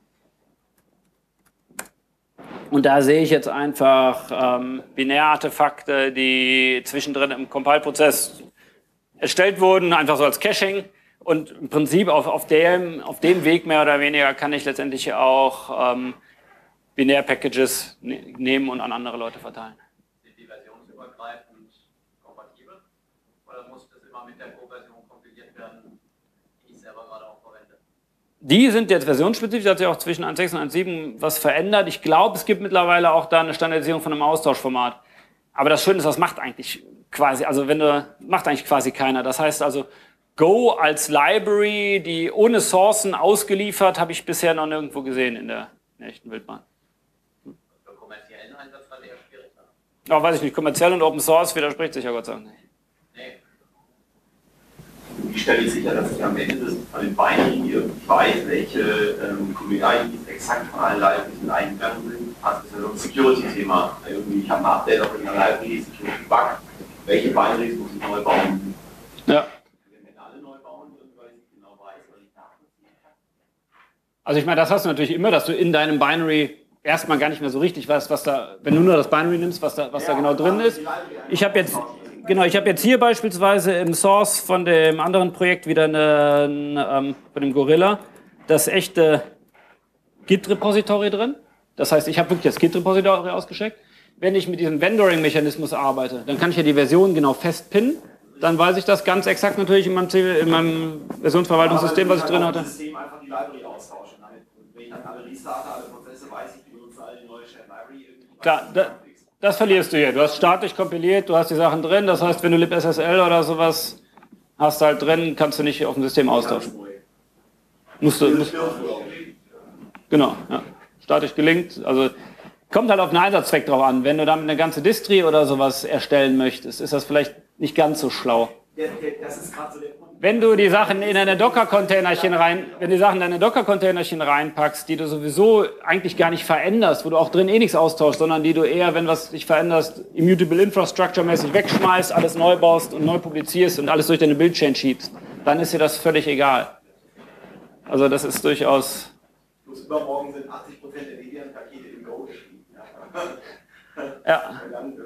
Und da sehe ich jetzt einfach Binärartefakte, die zwischendrin im Compile-Prozess erstellt wurden, einfach so als Caching. Und im Prinzip auf dem Weg mehr oder weniger kann ich letztendlich auch Binär-Packages nehmen und an andere Leute verteilen. Sind die versionsübergreifend kompatibel? Oder muss das immer mit der Go-Version kompiliert werden, die ich selber gerade auch verwende? Die sind jetzt versionsspezifisch, da hat sich auch zwischen 1.6 und 1.7 was verändert. Ich glaube, es gibt mittlerweile auch da eine Standardisierung von einem Austauschformat. Aber das Schöne ist, das macht eigentlich quasi keiner. Das heißt also, Go als Library, die ohne Sourcen ausgeliefert, habe ich bisher noch nirgendwo gesehen in der echten Wildbahn. Für kommerziellen Einsatz dann eher schwierig. Aber weiß ich nicht, kommerziell und Open Source widerspricht sich ja Gott sei Dank nicht. Nee. Wie stelle ich sicher, dass ich am Ende von den Binary weiß, welche QBI exakt von allen Libraries mit eingegangen sind? Also das ist ja so ein Security-Thema. Irgendwie, ich habe ein Update auf einer Library, Security-Bug. Welche Binaries muss ich neu bauen? Ja. Also ich meine, das hast du natürlich immer, dass du in deinem Binary erstmal gar nicht mehr so richtig weißt, was da, wenn du nur das Binary nimmst, was da genau drin ist. Ich habe jetzt hier beispielsweise im Source von dem anderen Projekt wieder von dem Gorilla das echte Git-Repository drin. Das heißt, ich habe wirklich das Git-Repository ausgecheckt. Wenn ich mit diesem Vendoring-Mechanismus arbeite, dann kann ich ja die Version genau festpinnen. Dann weiß ich das ganz exakt natürlich in meinem Versionsverwaltungssystem, was ich drin hatte. Einfach die Library austauschen. Wenn ich dann alle restarte, alle Prozesse, weiß ich, die benutzen alle die neue Shared Library. Klar, das verlierst du hier. Du hast statisch kompiliert, du hast die Sachen drin. Das heißt, wenn du libSSL oder sowas hast halt drin, kannst du nicht auf dem System austauschen. Genau, ja. Statisch gelingt. Also kommt halt auf den Einsatzzweck drauf an. Wenn du damit eine ganze Distri oder sowas erstellen möchtest, ist das vielleicht nicht ganz so schlau. Das ist gerade so der Punkt. Wenn du die Sachen in deine Docker-Containerchen reinpackst, die du sowieso eigentlich gar nicht veränderst, wo du auch drin nichts austauschst, sondern die du eher, wenn was dich veränderst, immutable infrastructure-mäßig wegschmeißt, alles neu baust und neu publizierst und alles durch deine Build-Chain schiebst, dann ist dir das völlig egal. Also das ist durchaus... Bloß übermorgen sind 80% der Debian-Pakete in Go geschrieben. Ja. Und dann,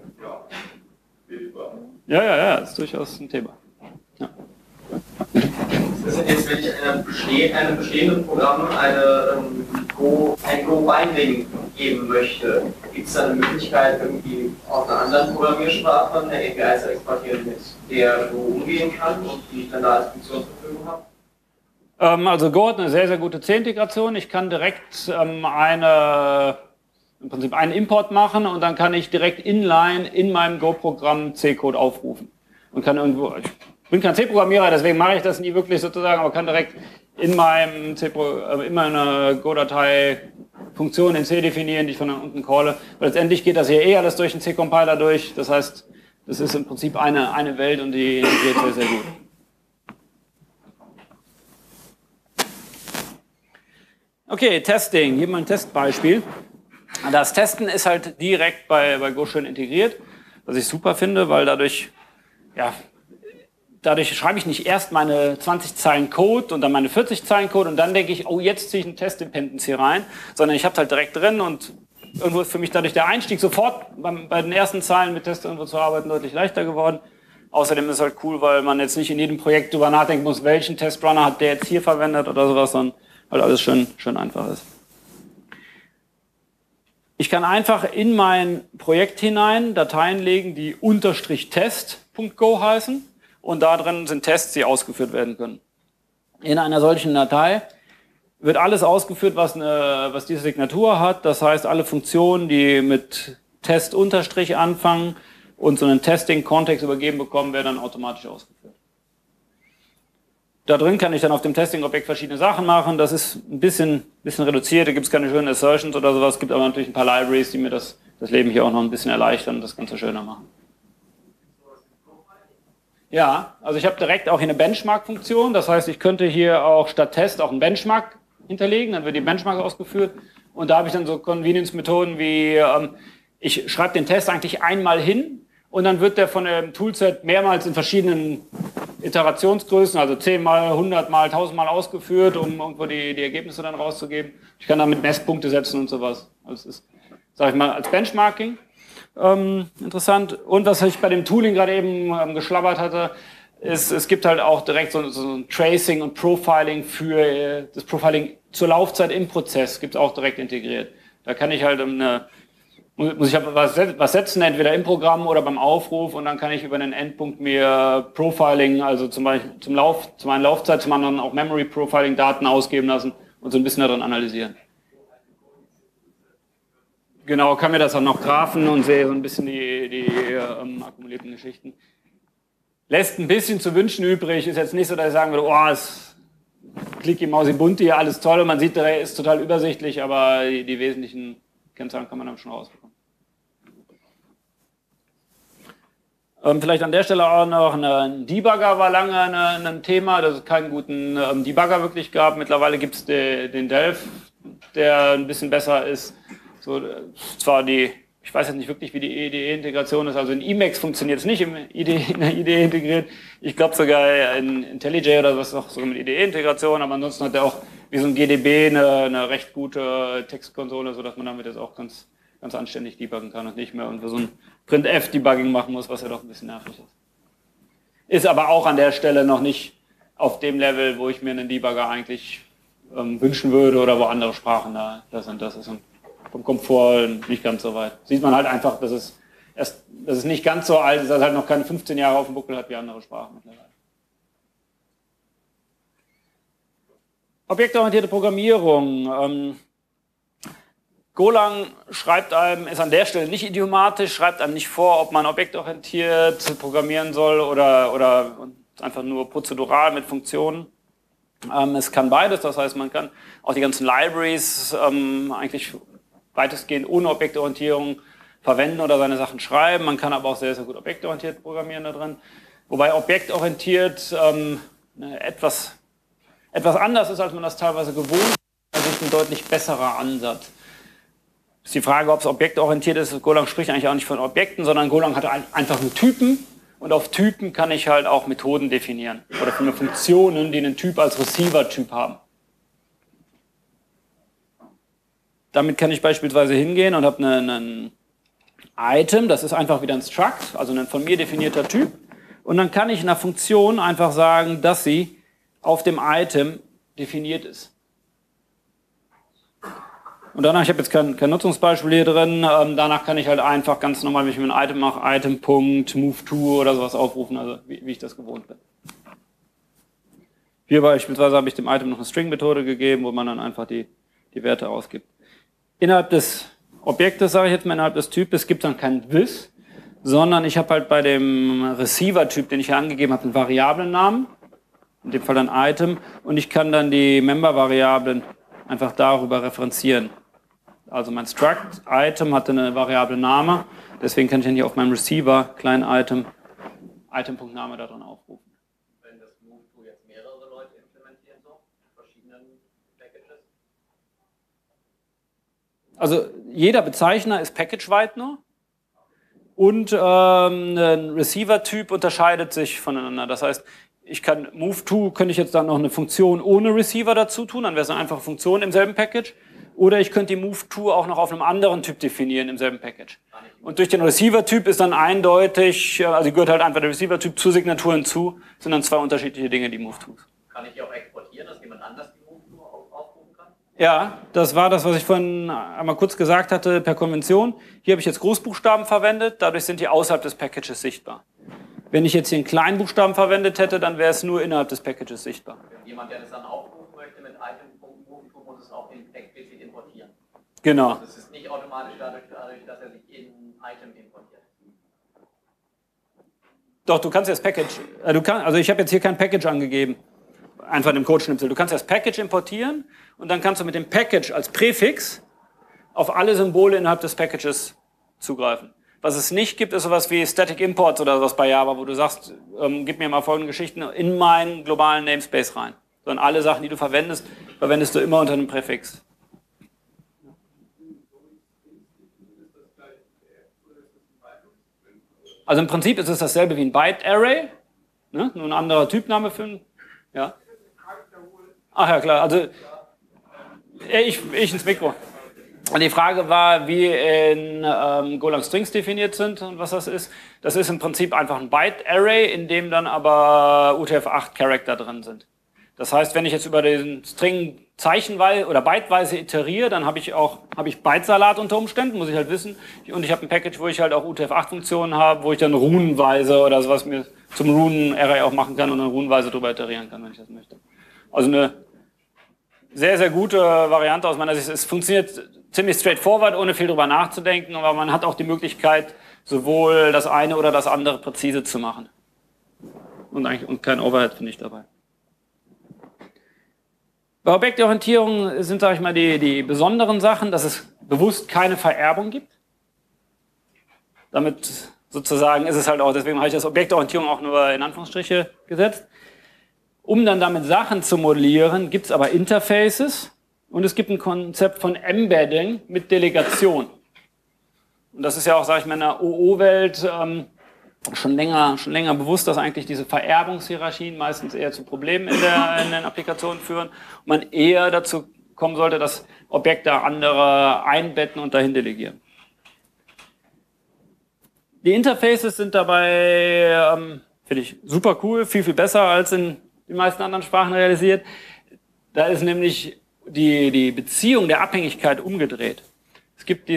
Ja, ist durchaus ein Thema. Ja. Das ist jetzt, wenn ich einem bestehenden Programm ein Go-Binding geben möchte, gibt es da eine Möglichkeit, irgendwie aus einer anderen Programmiersprache eine API zu exportieren, mit der Go umgehen kann und die ich dann da als Funktion zur Verfügung habe? Also Go hat eine sehr, sehr gute C-Integration. Ich kann direkt im Prinzip einen Import machen und dann kann ich direkt inline in meinem Go-Programm C-Code aufrufen. Und kann irgendwo, ich bin kein C-Programmierer, deswegen mache ich das nie wirklich sozusagen, aber kann direkt in meinem in meiner Go-Datei Funktionen in C definieren, die ich von dann unten calle. Weil letztendlich geht das hier alles durch den C-Compiler durch. Das heißt, das ist im Prinzip eine Welt und die integriert sehr, sehr gut. Okay, Testing. Hier mal ein Testbeispiel. Das Testen ist halt direkt bei Go schön integriert, was ich super finde, weil dadurch schreibe ich nicht erst meine 20 Zeilen Code und dann meine 40 Zeilen Code und dann denke ich, oh, jetzt ziehe ich ein Test-Dependency rein, sondern ich habe es halt direkt drin und irgendwo ist für mich dadurch der Einstieg sofort bei den ersten Zeilen mit Test irgendwo zu arbeiten deutlich leichter geworden. Außerdem ist es halt cool, weil man jetzt nicht in jedem Projekt drüber nachdenken muss, welchen Testrunner hat der jetzt hier verwendet oder sowas, sondern halt alles schön einfach ist. Ich kann einfach in mein Projekt hinein Dateien legen, die _test.go heißen und da drin sind Tests, die ausgeführt werden können. In einer solchen Datei wird alles ausgeführt, was diese Signatur hat. Das heißt, alle Funktionen, die mit Test_ anfangen und so einen Testing-Kontext übergeben bekommen, werden dann automatisch ausgeführt. Da drin kann ich dann auf dem Testing-Objekt verschiedene Sachen machen. Das ist ein bisschen reduziert, da gibt es keine schönen Assertions oder sowas. Es gibt aber natürlich ein paar Libraries, die mir das Leben hier auch noch ein bisschen erleichtern und das Ganze schöner machen. Ja, also ich habe direkt auch hier eine Benchmark-Funktion. Das heißt, ich könnte hier auch statt Test auch einen Benchmark hinterlegen, dann wird die Benchmark ausgeführt. Und da habe ich dann so Convenience-Methoden wie, ich schreibe den Test eigentlich einmal hin und dann wird der von dem Toolset mehrmals in verschiedenen Iterationsgrößen, also 10 mal, 100 mal, 1000 mal ausgeführt, um irgendwo die Ergebnisse dann rauszugeben. Ich kann damit Messpunkte setzen und sowas. Also das ist, sag ich mal, als Benchmarking interessant. Und was ich bei dem Tooling gerade eben geschlabbert hatte, ist, es gibt halt auch direkt so ein Tracing und Profiling für das Profiling zur Laufzeit im Prozess, gibt es auch direkt integriert. Da kann ich halt muss ich was setzen, entweder im Programm oder beim Aufruf und dann kann ich über einen Endpunkt mir Profiling, also zum Beispiel zum einen Laufzeit, zum anderen auch Memory Profiling Daten ausgeben lassen und so ein bisschen darin analysieren. Genau, kann mir das dann noch graphen und sehe so ein bisschen die akkumulierten Geschichten. Lässt ein bisschen zu wünschen übrig, ist jetzt nicht so, dass ich sagen würde, oh, es klicki mausi bunti, hier alles toll und man sieht, der ist total übersichtlich, aber die wesentlichen Kennzahlen kann man dann schon rausbekommen. Vielleicht an der Stelle auch noch ein Debugger war lange ein Thema, dass es keinen guten Debugger wirklich gab. Mittlerweile gibt es den Delph, der ein bisschen besser ist. So, zwar ich weiß jetzt nicht wirklich, wie die IDE-Integration ist, also in Emacs funktioniert es nicht in der IDE integriert. Ich glaube sogar in IntelliJ oder was auch sogar mit IDE-Integration, aber ansonsten hat er auch wie so ein GDB eine recht gute Textkonsole, sodass man damit jetzt auch ganz anständig debuggen kann und nicht mehr irgendwie so ein Printf-Debugging machen muss, was ja doch ein bisschen nervig ist. Ist aber auch an der Stelle noch nicht auf dem Level, wo ich mir einen Debugger eigentlich wünschen würde oder wo andere Sprachen da sind. Das ist vom Komfort nicht ganz so weit. Sieht man halt einfach, dass es nicht ganz so alt ist, dass es halt noch keine 15 Jahre auf dem Buckel hat wie andere Sprachen mittlerweile. Objektorientierte Programmierung. Golang schreibt einem, ist an der Stelle nicht idiomatisch, schreibt einem nicht vor, ob man objektorientiert programmieren soll oder einfach nur prozedural mit Funktionen. Es kann beides, das heißt, man kann auch die ganzen Libraries eigentlich weitestgehend ohne Objektorientierung verwenden oder seine Sachen schreiben. Man kann aber auch sehr, sehr gut objektorientiert programmieren da drin. Wobei objektorientiert etwas anders ist, als man das teilweise gewohnt ist. Also ist ein deutlich besserer Ansatz. Ist die Frage, ob es objektorientiert ist. Golang spricht eigentlich auch nicht von Objekten, sondern Golang hat einfach nur Typen. Und auf Typen kann ich halt auch Methoden definieren. Oder für Funktionen, die einen Typ als Receiver-Typ haben. Damit kann ich beispielsweise hingehen und habe ein Item, das ist einfach wieder ein Struct, also ein von mir definierter Typ. Und dann kann ich einer Funktion einfach sagen, dass sie auf dem Item definiert ist. Und danach, ich habe jetzt kein Nutzungsbeispiel hier drin, danach kann ich halt einfach ganz normal, wenn ich mit einem Item mache, Item.move_to oder sowas aufrufen, also wie ich das gewohnt bin. Hier beispielsweise habe ich dem Item noch eine String-Methode gegeben, wo man dann einfach die Werte ausgibt. Innerhalb des Objektes, sage ich jetzt mal, innerhalb des Types gibt es dann kein this, sondern ich habe halt bei dem Receiver-Typ, den ich hier angegeben habe, einen Variablennamen, in dem Fall ein Item, und ich kann dann die Member-Variablen einfach darüber referenzieren. Also mein Struct Item hatte eine Variable Name, deswegen kann ich dann hier auf meinem Receiver kleinen Item.Name da drin aufrufen. Wenn das Move-To jetzt mehrere Leute implementieren, so in verschiedenen Packages? Also jeder Bezeichner ist packageweit nur und ein Receiver-Typ unterscheidet sich voneinander. Das heißt, ich kann Move-To, könnte ich jetzt dann noch eine Funktion ohne Receiver dazu tun, dann wäre es eine einfache Funktion im selben Package. Oder ich könnte die Move-To auch noch auf einem anderen Typ definieren im selben Package. Und durch den Receiver-Typ ist dann eindeutig, also gehört halt einfach der Receiver-Typ zur Signatur hinzu, sind dann zwei unterschiedliche Dinge, die Move-Tos. Kann ich die auch exportieren, dass jemand anders die Move-To aufrufen kann? Ja, das war das, was ich vorhin einmal kurz gesagt hatte, per Konvention. Hier habe ich jetzt Großbuchstaben verwendet, dadurch sind die außerhalb des Packages sichtbar. Wenn ich jetzt hier einen kleinen Buchstaben verwendet hätte, dann wäre es nur innerhalb des Packages sichtbar. Jemand, der das dann aufrufen möchte mit Item.Move-To, muss es auch explizit importieren. Genau. Das ist nicht automatisch dadurch, dass er sich in Item importiert. Doch, du kannst das Package, also ich habe jetzt hier kein Package angegeben, einfach im Codeschnipsel. Du kannst das Package importieren und dann kannst du mit dem Package als Präfix auf alle Symbole innerhalb des Packages zugreifen. Was es nicht gibt, ist sowas wie Static Imports oder sowas bei Java, wo du sagst, gib mir mal folgende Geschichten in meinen globalen Namespace rein. Sondern alle Sachen, die du verwendest, verwendest du immer unter einem Präfix. Also im Prinzip ist es dasselbe wie ein Byte-Array, ne? Nur ein anderer Typname für ein, ja. Ach ja, klar, also ich ins Mikro. Und die Frage war, wie in Golang Strings definiert sind und was das ist. Das ist im Prinzip einfach ein Byte-Array, in dem dann aber UTF-8-Charakter drin sind. Das heißt, wenn ich jetzt über den String zeichenweise oder byteweise iteriere, dann habe ich Bytesalat unter Umständen, muss ich halt wissen. Und ich habe ein Package, wo ich halt auch UTF-8-Funktionen habe, wo ich dann runenweise oder sowas mir zum Runen-Array auch machen kann und dann runenweise drüber iterieren kann, wenn ich das möchte. Also eine sehr, sehr gute Variante aus meiner Sicht. Es funktioniert ziemlich straightforward, ohne viel drüber nachzudenken, aber man hat auch die Möglichkeit, sowohl das eine oder das andere präzise zu machen. Und kein Overhead finde ich dabei. Bei Objektorientierung sind, sage ich mal, die besonderen Sachen, dass es bewusst keine Vererbung gibt. Damit sozusagen ist es halt auch, deswegen habe ich das Objektorientierung auch nur in Anführungsstriche gesetzt. Um dann damit Sachen zu modellieren, gibt es aber Interfaces und es gibt ein Konzept von Embedding mit Delegation. Und das ist ja auch, sage ich mal, in der OO-Welt schon länger bewusst, dass eigentlich diese Vererbungshierarchien meistens eher zu Problemen in den Applikationen führen und man eher dazu kommen sollte, dass Objekte andere einbetten und dahin delegieren. Die Interfaces sind dabei, finde ich, super cool, viel, viel besser als in den meisten anderen Sprachen realisiert. Da ist nämlich die Beziehung der Abhängigkeit umgedreht. Es gibt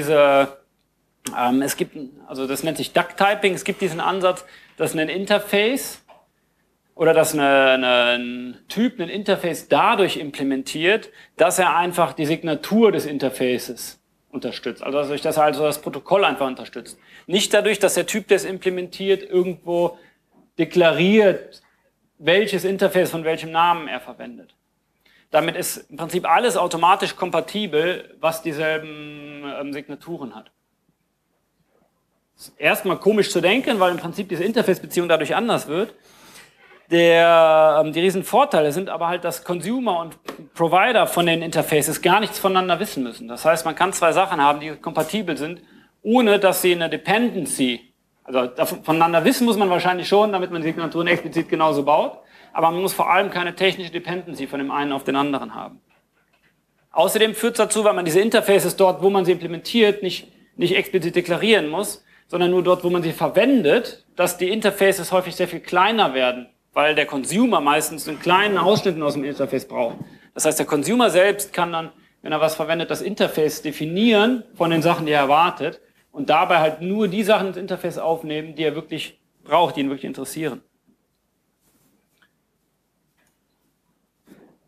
also das nennt sich Duck-Typing, es gibt diesen Ansatz, dass ein Interface oder dass ein Typ ein Interface dadurch implementiert, dass er einfach die Signatur des Interfaces unterstützt. Also dadurch, dass er also das Protokoll einfach unterstützt. Nicht dadurch, dass der Typ, der es implementiert, irgendwo deklariert, welches Interface von welchem Namen er verwendet. Damit ist im Prinzip alles automatisch kompatibel, was dieselben Signaturen hat. Ist erstmal komisch zu denken, weil im Prinzip diese Interface-Beziehung dadurch anders wird. Die riesen Vorteile sind aber halt, dass Consumer und Provider von den Interfaces gar nichts voneinander wissen müssen. Das heißt, man kann zwei Sachen haben, die kompatibel sind, ohne dass sie eine Dependency, also voneinander wissen muss man wahrscheinlich schon, damit man die Signaturen explizit genauso baut, aber man muss vor allem keine technische Dependency von dem einen auf den anderen haben. Außerdem führt es dazu, weil man diese Interfaces dort, wo man sie implementiert, nicht explizit deklarieren muss, sondern nur dort, wo man sie verwendet, dass die Interfaces häufig sehr viel kleiner werden, weil der Consumer meistens einen kleinen Ausschnitt aus dem Interface braucht. Das heißt, der Consumer selbst kann dann, wenn er was verwendet, das Interface definieren von den Sachen, die er erwartet und dabei halt nur die Sachen ins Interface aufnehmen, die er wirklich braucht, die ihn wirklich interessieren.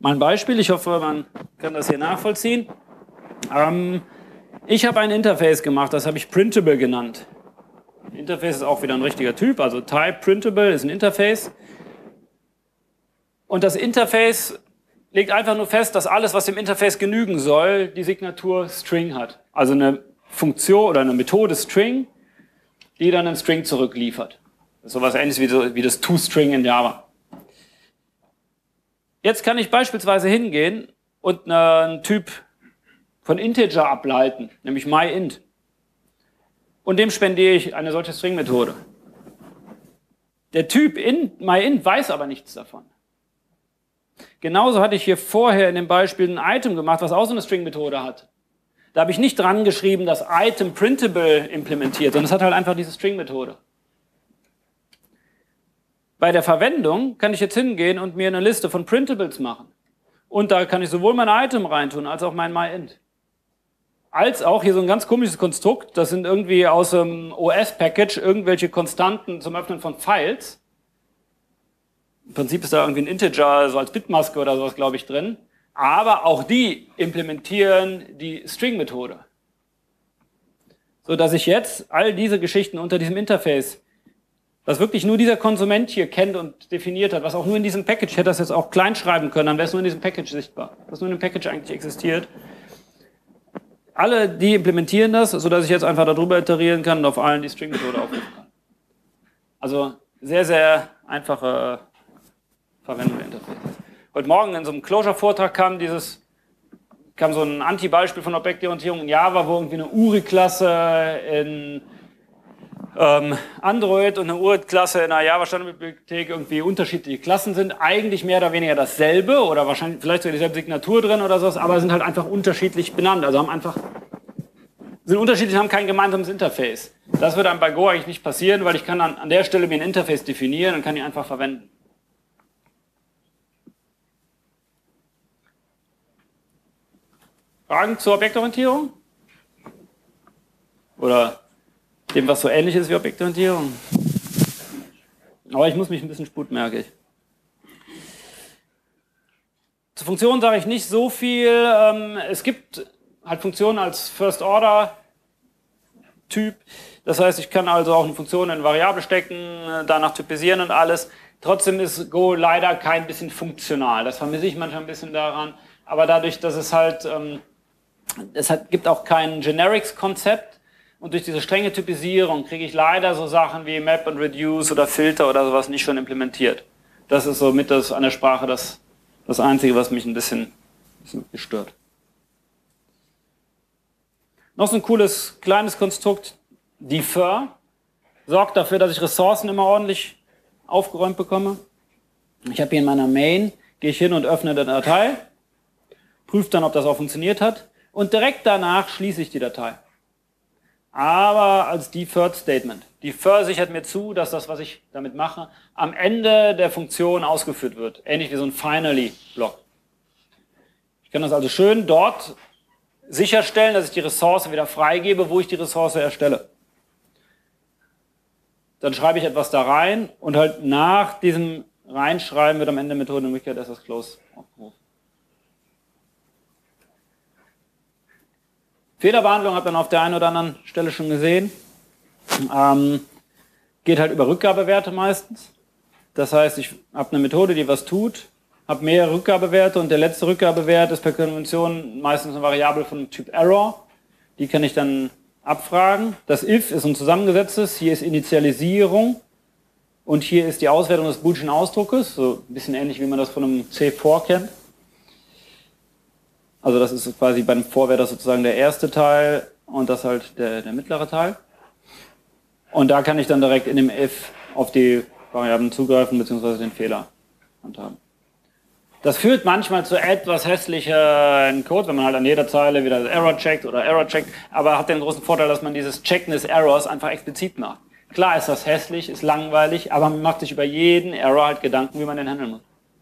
Mal ein Beispiel, ich hoffe, man kann das hier nachvollziehen. Ich habe ein Interface gemacht, das habe ich Printable genannt. Interface ist auch wieder ein richtiger Typ, also Type Printable ist ein Interface. Und das Interface legt einfach nur fest, dass alles, was dem Interface genügen soll, die Signatur String hat. Also eine Funktion oder eine Methode String, die dann einen String zurückliefert. Das ist sowas Ähnliches wie das ToString in Java. Jetzt kann ich beispielsweise hingehen und einen Typ von Integer ableiten, nämlich myInt. Und dem spendiere ich eine solche String-Methode. Der Typ myInt weiß aber nichts davon. Genauso hatte ich hier vorher in dem Beispiel ein Item gemacht, was auch so eine String-Methode hat. Da habe ich nicht dran geschrieben, dass Item Printable implementiert, sondern es hat halt einfach diese String-Methode. Bei der Verwendung kann ich jetzt hingehen und mir eine Liste von Printables machen. Und da kann ich sowohl mein Item reintun, als auch mein myInt. Als auch hier so ein ganz komisches Konstrukt, das sind irgendwie aus dem OS-Package irgendwelche Konstanten zum Öffnen von Files. Im Prinzip ist da irgendwie ein Integer, so als Bitmaske oder sowas, glaube ich, drin. Aber auch die implementieren die String-Methode. So dass ich jetzt all diese Geschichten unter diesem Interface, was wirklich nur dieser Konsument hier kennt und definiert hat, was auch nur in diesem Package, ich hätte das jetzt auch klein schreiben können, dann wäre es nur in diesem Package sichtbar, was nur in dem Package eigentlich existiert. Alle, die implementieren das, sodass ich jetzt einfach darüber iterieren kann und auf allen die String-Methode aufrufen kann. Also sehr, sehr einfache Verwendung der Interfaces. Heute Morgen in so einem Clojure-Vortrag kam so ein Anti-Beispiel von Objektorientierung in Java, wo irgendwie eine URI-Klasse in Android und eine URI-Klasse in einer Java-Standardbibliothek irgendwie unterschiedliche Klassen sind. Eigentlich mehr oder weniger dasselbe oder wahrscheinlich vielleicht sogar dieselbe Signatur drin oder sowas, aber sind halt einfach unterschiedlich benannt. Also sind unterschiedlich, haben kein gemeinsames Interface. Das wird einem bei Go eigentlich nicht passieren, weil ich kann an der Stelle mir ein Interface definieren und kann die einfach verwenden. Fragen zur Objektorientierung? Oder dem, was so ähnlich ist wie Objektorientierung? Aber ich muss mich ein bisschen sputen, merke ich. Zur Funktion sage ich nicht so viel. Es gibt halt Funktionen als First-Order-Typ. Das heißt, ich kann also auch eine Funktion in eine Variable stecken, danach typisieren und alles. Trotzdem ist Go leider kein bisschen funktional. Das vermisse ich manchmal ein bisschen daran. Aber dadurch, dass es halt gibt auch kein Generics-Konzept und durch diese strenge Typisierung kriege ich leider so Sachen wie Map und Reduce oder Filter oder sowas nicht schon implementiert. Das ist so mit an der Sprache das Einzige, was mich ein bisschen stört. Noch so ein cooles kleines Konstrukt, Defer, sorgt dafür, dass ich Ressourcen immer ordentlich aufgeräumt bekomme. Ich habe hier in meiner Main, gehe ich hin und öffne eine Datei, prüfe dann, ob das auch funktioniert hat. Und direkt danach schließe ich die Datei. Aber als Deferred Statement. Defer sichert mir zu, dass das, was ich damit mache, am Ende der Funktion ausgeführt wird. Ähnlich wie so ein Finally-Block. Ich kann das also schön dort sicherstellen, dass ich die Ressource wieder freigebe, wo ich die Ressource erstelle. Dann schreibe ich etwas da rein und halt nach diesem Reinschreiben wird am Ende der Methode in Möglichkeit erst das Close aufgerufen. Fehlerbehandlung hat man auf der einen oder anderen Stelle schon gesehen. Geht halt über Rückgabewerte meistens. Das heißt, ich habe eine Methode, die was tut, habe mehrere Rückgabewerte und der letzte Rückgabewert ist per Konvention meistens eine Variable von dem Typ Error. Die kann ich dann abfragen. Das if ist ein zusammengesetztes, hier ist Initialisierung und hier ist die Auswertung des boolschen Ausdruckes, so ein bisschen ähnlich wie man das von einem C4 kennt. Also das ist quasi beim For wäre das sozusagen der erste Teil und das halt der mittlere Teil. Und da kann ich dann direkt in dem if auf die Variablen zugreifen bzw. den Fehler handhaben. Das führt manchmal zu etwas hässlichen Code, wenn man halt an jeder Zeile wieder Error checkt oder Error checkt, aber hat den großen Vorteil, dass man dieses Checken des Errors einfach explizit macht. Klar ist das hässlich, ist langweilig, aber man macht sich über jeden Error halt Gedanken, wie man den handeln muss.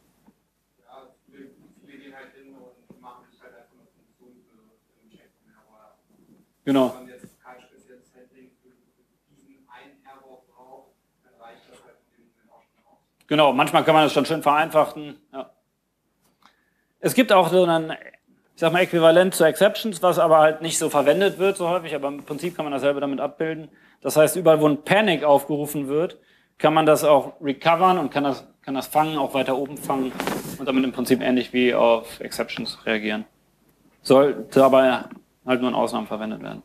Genau. Wenn man jetzt kein spezielles Handling für diesen einen Error braucht, dann reicht das halt in dem Moment auch schon aus. Genau, manchmal kann man das dann schön vereinfachen. Ja. Es gibt auch so ein, ich sag mal, Äquivalent zu Exceptions, was aber halt nicht so verwendet wird so häufig, aber im Prinzip kann man dasselbe damit abbilden. Das heißt, überall, wo ein Panic aufgerufen wird, kann man das auch recovern und kann das fangen, auch weiter oben fangen und damit im Prinzip ähnlich wie auf Exceptions reagieren. Sollte aber halt nur in Ausnahmen verwendet werden.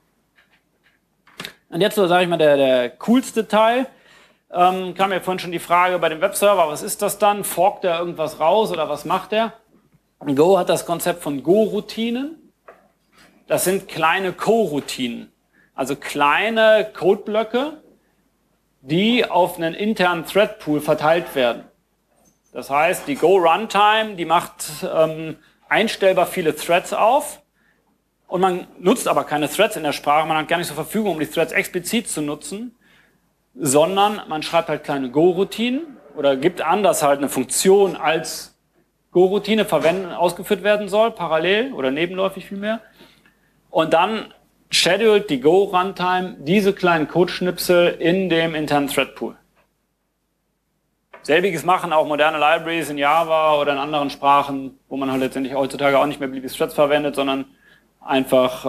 Und jetzt so, sage ich mal, der coolste Teil. Kam ja vorhin schon die Frage bei dem Webserver, was ist das dann? Forkt er irgendwas raus oder was macht er? Go hat das Konzept von Go-Routinen. Das sind kleine Co-Routinen, also kleine Codeblöcke, die auf einen internen Thread-Pool verteilt werden. Das heißt, die Go-Runtime, die macht einstellbar viele Threads auf und man nutzt aber keine Threads in der Sprache, man hat gar nicht zur Verfügung, um die Threads explizit zu nutzen, sondern man schreibt halt kleine Go-Routinen oder gibt an, dass halt eine Funktion als Go-Routine ausgeführt werden soll, parallel oder nebenläufig vielmehr. Und dann schedult die Go-Runtime diese kleinen Codeschnipsel in dem internen Thread-Pool. Selbiges machen auch moderne Libraries in Java oder in anderen Sprachen, wo man halt letztendlich heutzutage auch nicht mehr beliebig Threads verwendet, sondern einfach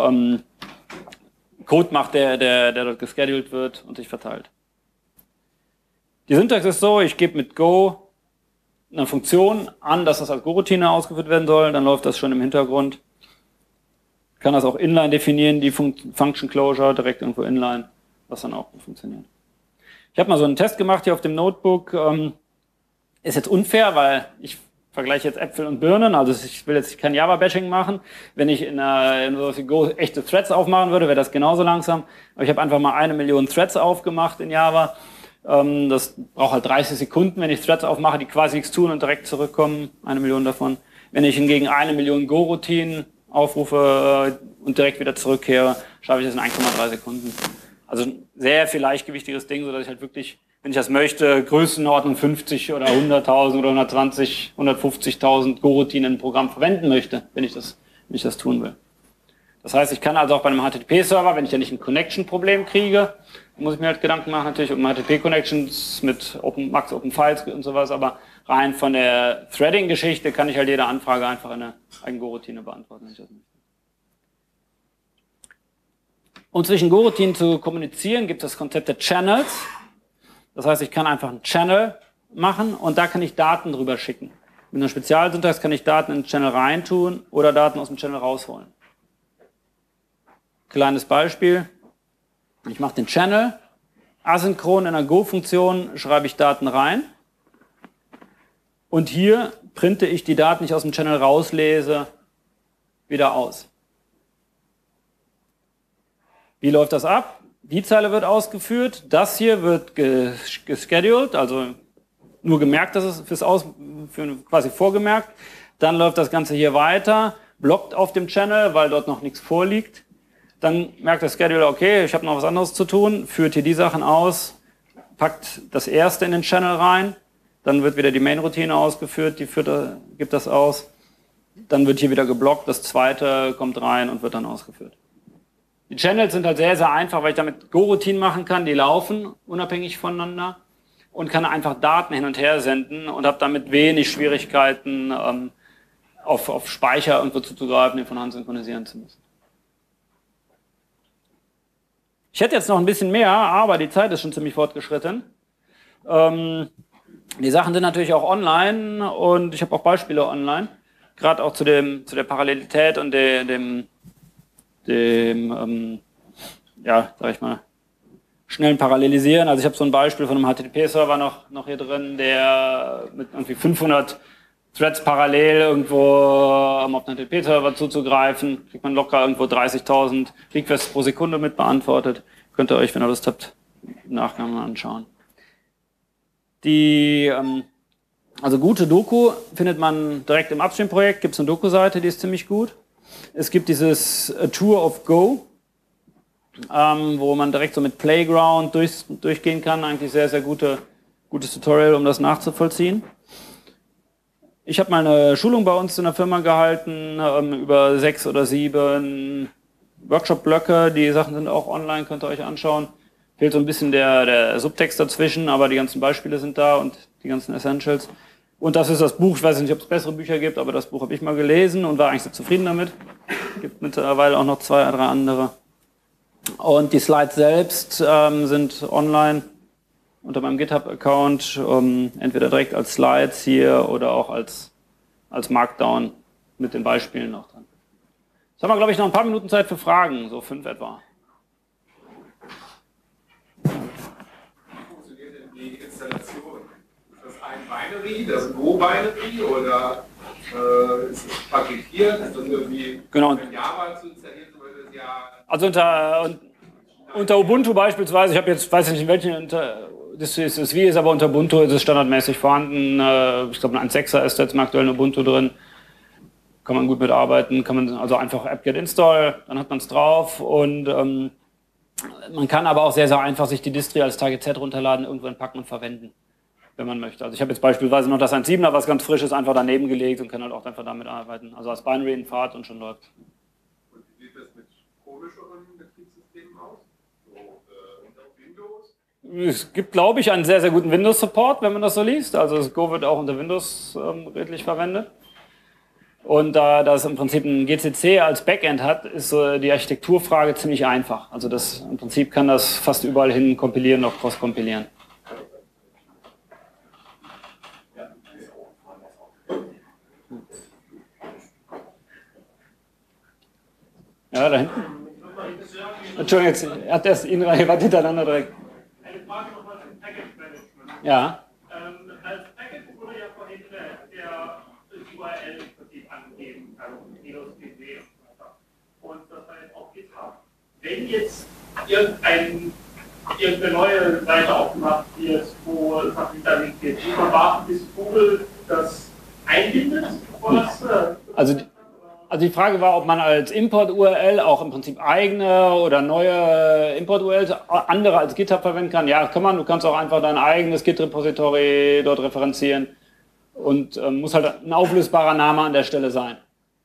Code macht, der dort gescheduled wird und sich verteilt. Die Syntax ist so, ich gebe mit Go eine Funktion an, dass das als Go-Routine ausgeführt werden soll, dann läuft das schon im Hintergrund. Kann das auch inline definieren, die Function Closure direkt irgendwo inline, was dann auch gut funktioniert. Ich habe mal so einen Test gemacht hier auf dem Notebook. Ist jetzt unfair, weil ich vergleiche jetzt Äpfel und Birnen, also ich will jetzt kein Java-Bashing machen. Wenn ich in so wie Go echte Threads aufmachen würde, wäre das genauso langsam. Aber ich habe einfach mal 1 Million Threads aufgemacht in Java. Das braucht halt 30 Sekunden, wenn ich Threads aufmache, die quasi nichts tun und direkt zurückkommen, 1 Million davon. Wenn ich hingegen 1 Million Go-Routinen aufrufe und direkt wieder zurückkehre, schaffe ich das in 1,3 Sekunden. Also ein sehr viel leichtgewichtiges Ding, sodass ich halt wirklich, wenn ich das möchte, Größenordnung 50 oder 100.000 oder 120, 150.000 Go-Routinen im Programm verwenden möchte, wenn ich das tun will. Das heißt, ich kann also auch bei einem HTTP-Server, wenn ich ja nicht ein Connection-Problem kriege, muss ich mir halt Gedanken machen natürlich um HTTP-Connections mit Max Open Files und sowas, aber rein von der Threading-Geschichte kann ich halt jede Anfrage einfach in eine eigene Go-Routine beantworten, wenn ich das möchte. Um zwischen Go-Routinen zu kommunizieren, gibt es das Konzept der Channels. Das heißt, ich kann einfach einen Channel machen und da kann ich Daten drüber schicken. Mit einer Spezialsyntax kann ich Daten in den Channel reintun oder Daten aus dem Channel rausholen. Kleines Beispiel. Ich mache den Channel. Asynchron in einer Go-Funktion schreibe ich Daten rein. Und hier printe ich die Daten, die ich aus dem Channel rauslese, wieder aus. Wie läuft das ab? Die Zeile wird ausgeführt. Das hier wird gescheduled, also nur gemerkt, dass es quasi vorgemerkt. Dann läuft das Ganze hier weiter, blockt auf dem Channel, weil dort noch nichts vorliegt. Dann merkt der Scheduler, okay, ich habe noch was anderes zu tun, führt hier die Sachen aus, packt das erste in den Channel rein, dann wird wieder die Main-Routine ausgeführt, gibt das aus, dann wird hier wieder geblockt, das zweite kommt rein und wird dann ausgeführt. Die Channels sind halt sehr, sehr einfach, weil ich damit Go-Routinen machen kann, die laufen unabhängig voneinander und kann einfach Daten hin und her senden und habe damit wenig Schwierigkeiten, auf Speicher irgendwo zuzugreifen, den von Hand synchronisieren zu müssen. Ich hätte jetzt noch ein bisschen mehr, aber die Zeit ist schon ziemlich fortgeschritten. Die Sachen sind natürlich auch online und ich habe auch Beispiele online, gerade auch zu der Parallelität und ja, sag ich mal, schnellen Parallelisieren. Also ich habe so ein Beispiel von einem HTTP-Server noch hier drin, der mit irgendwie 500 Threads parallel irgendwo auf einen HTTP-Server zuzugreifen, kriegt man locker irgendwo 30.000 Requests pro Sekunde mit beantwortet. Könnt ihr euch, wenn ihr Lust habt, im Nachgang mal anschauen. Also gute Doku findet man direkt im Upstream-Projekt, gibt es eine Doku-Seite, die ist ziemlich gut. Es gibt dieses A Tour of Go, wo man direkt so mit Playground durchgehen kann. Eigentlich sehr, sehr gutes Tutorial, um das nachzuvollziehen. Ich habe mal eine Schulung bei uns in der Firma gehalten, über 6 oder 7 Workshop-Blöcke. Die Sachen sind auch online, könnt ihr euch anschauen. Fehlt so ein bisschen der Subtext dazwischen, aber die ganzen Beispiele sind da und die ganzen Essentials. Und das ist das Buch, ich weiß nicht, ob es bessere Bücher gibt, aber das Buch habe ich mal gelesen und war eigentlich sehr zufrieden damit. Es gibt mittlerweile auch noch 2 oder 3 andere. Und die Slides selbst sind online unter meinem GitHub-Account, entweder direkt als Slides hier oder auch als Markdown mit den Beispielen noch dran. Jetzt haben wir, glaube ich, noch ein paar Minuten Zeit für Fragen, so 5 etwa. Wie funktioniert denn die Installation? Ist das ein Binary, das Go-Binary oder ist es paketiert? Ist das irgendwie Genau. in Java zu installieren? Zum Beispiel Also unter Ubuntu beispielsweise, ich habe jetzt, weiß nicht in welchen das wie ist, aber unter Ubuntu ist es standardmäßig vorhanden. Ich glaube, ein 1.6er ist jetzt im aktuellen Ubuntu drin. Kann man gut mitarbeiten, kann man also einfach apt-get install, dann hat man es drauf und man kann aber auch sehr, sehr einfach sich die Distri als TargetZ runterladen, irgendwann packen und verwenden, wenn man möchte. Also ich habe jetzt beispielsweise noch das 1.7er, was ganz frisch ist, einfach daneben gelegt und kann halt auch einfach damit arbeiten. Also als Binary in Fahrt und schon läuft. Und wie sieht das mit komischeren Betriebssystemen aus? So unter Windows? Es gibt, glaube ich, einen sehr, sehr guten Windows-Support, wenn man das so liest. Also das Go wird auch unter Windows redlich verwendet. Und da das im Prinzip ein GCC als Backend hat, ist so die Architekturfrage ziemlich einfach. Also das im Prinzip kann das fast überall hin kompilieren, noch cross-kompilieren. Ja, da hinten. Entschuldigung, jetzt hat er Ihnen was hintereinander direkt. Eine Frage nochmal zum Package Management. Ja. Als Package wurde ja vorhin der URL im Prinzip angegeben, also Linux, PC und so weiter. Und das war jetzt auch GitHub. Wenn jetzt irgendeine neue Seite aufgemacht wird, wo es nach Link geht, muss man warten, bis Google das einbindet? Also die Frage war, ob man als Import-URL auch im Prinzip eigene oder neue Import-URLs, andere als GitHub verwenden kann. Ja, kann man. Du kannst auch einfach dein eigenes Git-Repository dort referenzieren und muss halt ein auflösbarer Name an der Stelle sein.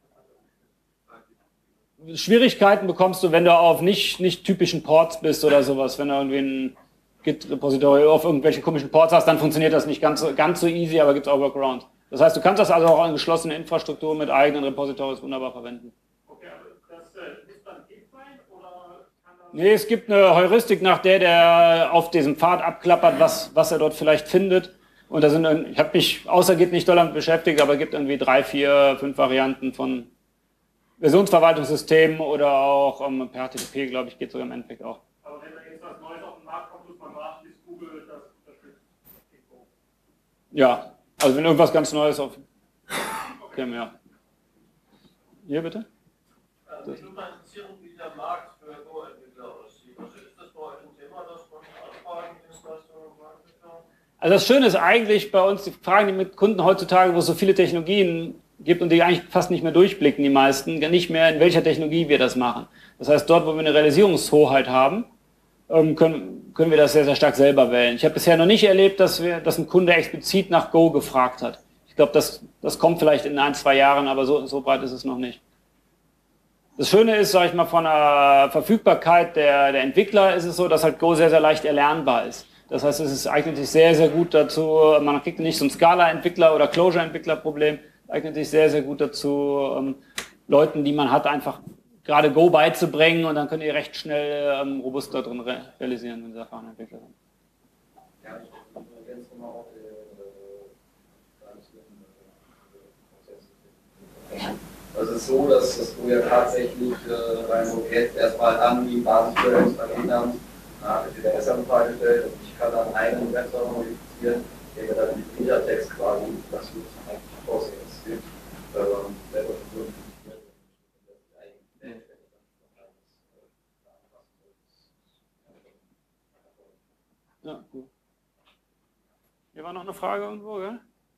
Schwierigkeiten bekommst du, wenn du auf nicht typischen Ports bist oder sowas. Wenn du irgendwie ein Git-Repository auf irgendwelchen komischen Ports hast, dann funktioniert das nicht ganz so easy, aber gibt es auch Workarounds. Das heißt, du kannst das also auch in geschlossene Infrastruktur mit eigenen Repositories wunderbar verwenden. Okay, aber das muss dann Git sein oder kann das... Nee, es gibt eine Heuristik, nach der auf diesem Pfad abklappert, was er dort vielleicht findet. Und da sind, ich habe mich außer Git nicht doll damit beschäftigt, aber es gibt irgendwie 3, 4, 5 Varianten von Versionsverwaltungssystemen oder auch per HTTP, glaube ich, geht sogar im Endeffekt auch. Aber wenn da jetzt was Neues auf den Markt kommt, muss man warten, bis Google das unterstützt. Ja, also wenn irgendwas ganz Neues auf... Okay, ja. Hier bitte? Mich würde mal interessieren, wie der Markt für Go-Entwickler aussieht. Also ist das bei euch ein Thema, dass man Anfragen, Dienstleistungen für Entwickler? Also das Schöne ist eigentlich bei uns, die Fragen, die mit Kunden heutzutage, wo es so viele Technologien gibt und die eigentlich fast nicht mehr durchblicken, die meisten, nicht mehr in welcher Technologie wir das machen. Das heißt, dort, wo wir eine Realisierungshoheit haben, können wir das sehr, sehr stark selber wählen. Ich habe bisher noch nicht erlebt, dass ein Kunde explizit nach Go gefragt hat. Ich glaube, das kommt vielleicht in 1, 2 Jahren, aber so breit ist es noch nicht. Das Schöne ist, sage ich mal, von der Verfügbarkeit der Entwickler ist es so, dass halt Go sehr, sehr leicht erlernbar ist. Das heißt, es eignet sich sehr, sehr gut dazu, man kriegt nicht so ein Scala-Entwickler- oder Clojure-Entwickler-Problem, eignet sich sehr, sehr gut dazu, Leuten, die man hat, einfach gerade Go beizubringen und dann könnt ihr recht schnell robust da drin realisieren, wenn sie erfahrene Entwickler sind. Ja, ich ergänze nochmal auch also es ist so, dass du ja tatsächlich rein so jetzt erstmal dann die Basisstelle verändern, mit der SR-Frage gestellt und ich kann dann einen Webserver modifizieren, der mir dann den Metatext quasi, was du eigentlich aussehen gibt, selber schon Ja, gut. Hier war noch eine Frage irgendwo, gell?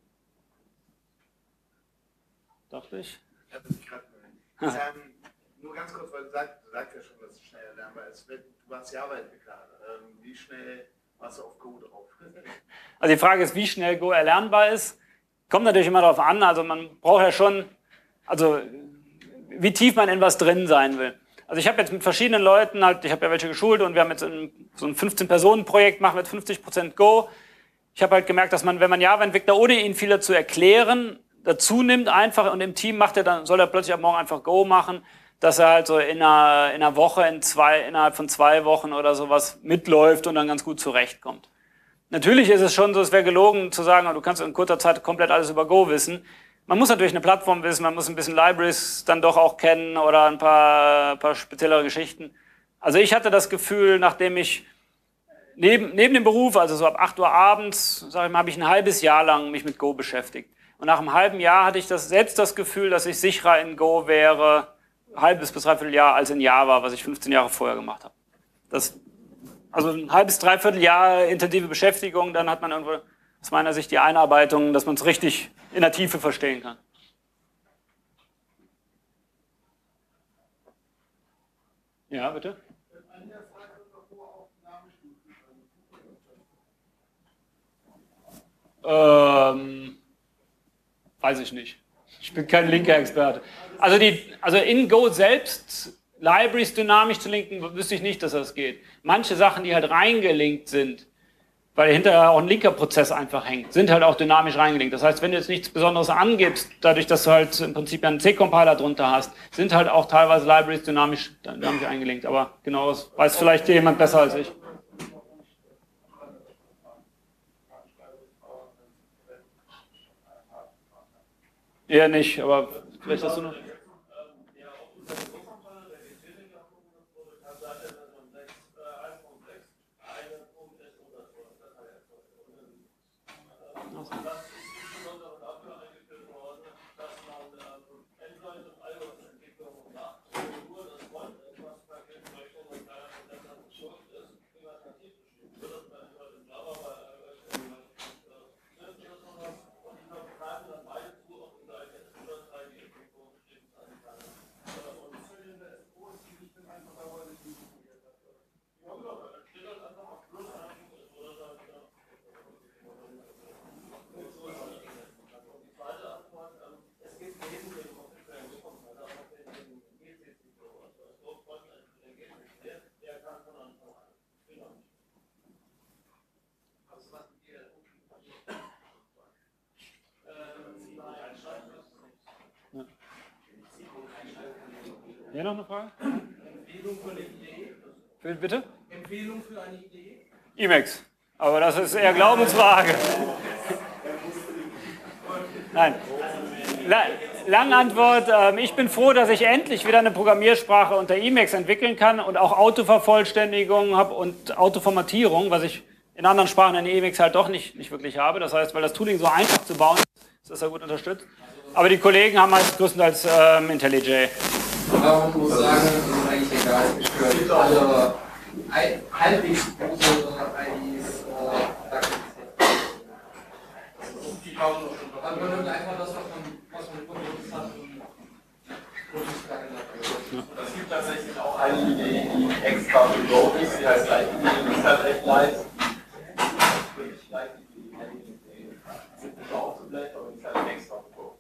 Dachte ich. Ich hatte mich gerade nur ganz kurz, weil du sagst ja schon, dass es schnell erlernbar ist. Du warst Java-Entwickler. Wie schnell warst du auf Go drauf? Also die Frage ist, wie schnell Go erlernbar ist. Kommt natürlich immer darauf an. Also man braucht ja schon, also wie tief man in was drin sein will. Also ich habe jetzt mit verschiedenen Leuten, ich habe ja welche geschult und wir haben jetzt so ein 15-Personen-Projekt, machen wir jetzt 50% Go. Ich habe halt gemerkt, dass man, wenn man Java-Entwickler, ohne ihnen viel zu erklären, dazu nimmt einfach und im Team soll er plötzlich ab morgen einfach Go machen, dass er halt so in einer Woche, innerhalb von 2 Wochen oder sowas mitläuft und dann ganz gut zurechtkommt. Natürlich ist es schon so, es wäre gelogen zu sagen, du kannst in kurzer Zeit komplett alles über Go wissen. Man muss natürlich eine Plattform wissen, man muss ein bisschen Libraries dann doch auch kennen oder ein paar speziellere Geschichten. Also ich hatte das Gefühl, nachdem ich neben dem Beruf, also so ab 8 Uhr abends, sag ich mal, habe ich ein halbes Jahr lang mich mit Go beschäftigt. Und nach einem halben Jahr hatte ich selbst das Gefühl, dass ich sicherer in Go wäre, halbes bis dreiviertel Jahr, als in Java, was ich 15 Jahre vorher gemacht habe. Also ein halbes, dreiviertel Jahr intensive Beschäftigung, dann hat man irgendwo aus meiner Sicht die Einarbeitung, dass man es richtig in der Tiefe verstehen kann. Ja, bitte? Weiß ich nicht. Ich bin kein Linker-Experte. Also in Go selbst Libraries dynamisch zu linken, wüsste ich nicht, dass das geht. Manche Sachen, die halt reingelinkt sind, weil hinterher auch ein Linker-Prozess einfach hängt, sind halt auch dynamisch reingelinkt. Das heißt, wenn du jetzt nichts Besonderes angibst, dadurch, dass du halt im Prinzip einen C-Compiler drunter hast, sind halt auch teilweise Libraries dynamisch eingelinkt. Aber genau, das weiß vielleicht jemand besser als ich. Eher nicht, aber vielleicht hast du noch... Hier noch eine Frage? Empfehlung für eine Idee? Bitte? Empfehlung für eine Idee? Emacs. Aber das ist eher Glaubensfrage. Nein. Lange Antwort. Ich bin froh, dass ich endlich wieder eine Programmiersprache unter Emacs entwickeln kann und auch Autovervollständigung habe und Autoformatierung, was ich in anderen Sprachen in Emacs halt doch nicht wirklich habe. Das heißt, weil das Tooling so einfach zu bauen ist, ist das ja gut unterstützt. Aber die Kollegen haben halt größtenteils IntelliJ. Aber man muss sagen, das ist eigentlich egal, ich höre alle halbwegs gute IDs, man nimmt einfach das, was man benutzt hat und Es gibt tatsächlich auch eine Idee, die extra für Go ist, die heißt gleich Idee, ist halt recht leicht. Wirklich leicht Idee, sind nicht aufzublättern, aber ist halt extra für Go.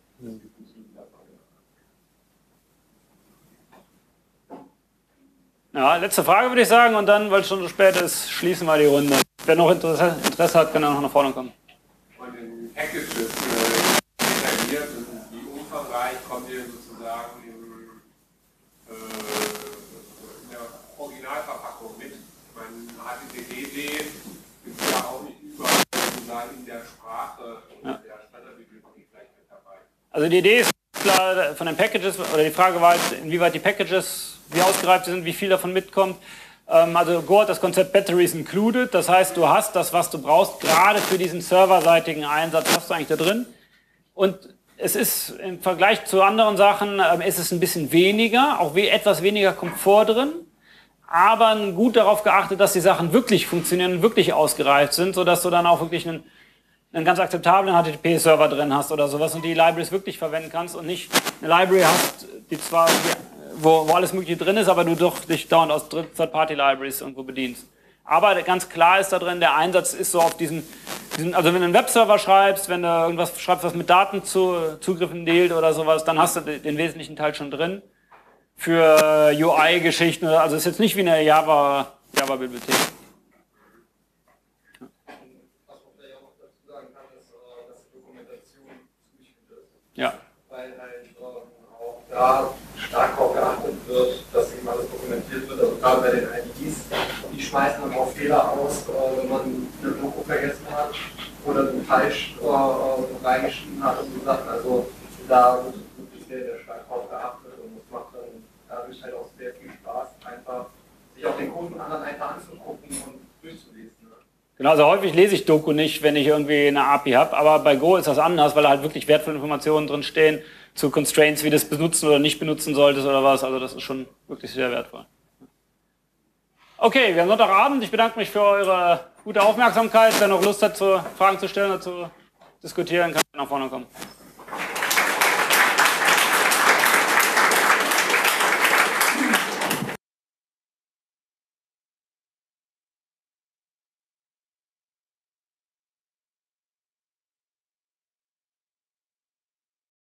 Ja, letzte Frage würde ich sagen und dann, weil es schon so spät ist, schließen wir die Runde. Wer noch Interesse hat, kann dann noch nach vorne kommen. Von den Packages detailliert und wie umfangreich kommt ihr sozusagen in der Originalverpackung mit? Man HTTP gibt es ja auch nicht überall sozusagen in der Sprache oder der Standardbibliothek vielleicht mit dabei. Also die Idee ist klar von den Packages, oder die Frage war halt, inwieweit die Packages, wie ausgereift sind, wie viel davon mitkommt. Also Go hat das Konzept Batteries Included, das heißt, du hast das, was du brauchst, gerade für diesen serverseitigen Einsatz hast du eigentlich da drin. Und es ist im Vergleich zu anderen Sachen, ist es ein bisschen weniger, auch etwas weniger Komfort drin, aber gut darauf geachtet, dass die Sachen wirklich funktionieren und wirklich ausgereift sind, sodass du dann auch wirklich einen ganz akzeptablen HTTP-Server drin hast oder sowas und die Libraries wirklich verwenden kannst und nicht eine Library hast, die zwar, wo alles Mögliche drin ist, aber du doch dich dauernd aus Third-Party-Libraries irgendwo bedienst. Aber ganz klar ist da drin, der Einsatz ist so auf diesen also wenn du einen Webserver schreibst, wenn du irgendwas schreibst, was mit Datenzugriffen dealt oder sowas, dann hast du den wesentlichen Teil schon drin. Für UI-Geschichten, also ist jetzt nicht wie eine Java-Bibliothek. da stark darauf geachtet wird, dass eben alles dokumentiert wird. Also gerade bei den IDs, die schmeißen dann auch Fehler aus, wenn man eine Doku vergessen hat oder den falsch reingeschrieben hat und so Sachen. Also da wird wirklich sehr, sehr stark darauf geachtet und es macht dann dadurch halt auch sehr viel Spaß, einfach sich auch den Code von anderen einfach anzugucken und durchzulesen. Ne? Genau, also häufig lese ich Doku nicht, wenn ich irgendwie eine API habe, aber bei Go ist das anders, weil da halt wirklich wertvolle Informationen drin stehen zu Constraints, wie du das benutzen oder nicht benutzen solltest oder was. Also das ist schon wirklich sehr wertvoll. Okay, wir haben Sonntagabend. Ich bedanke mich für eure gute Aufmerksamkeit. Wer noch Lust hat, Fragen zu stellen oder zu diskutieren, kann nach vorne kommen.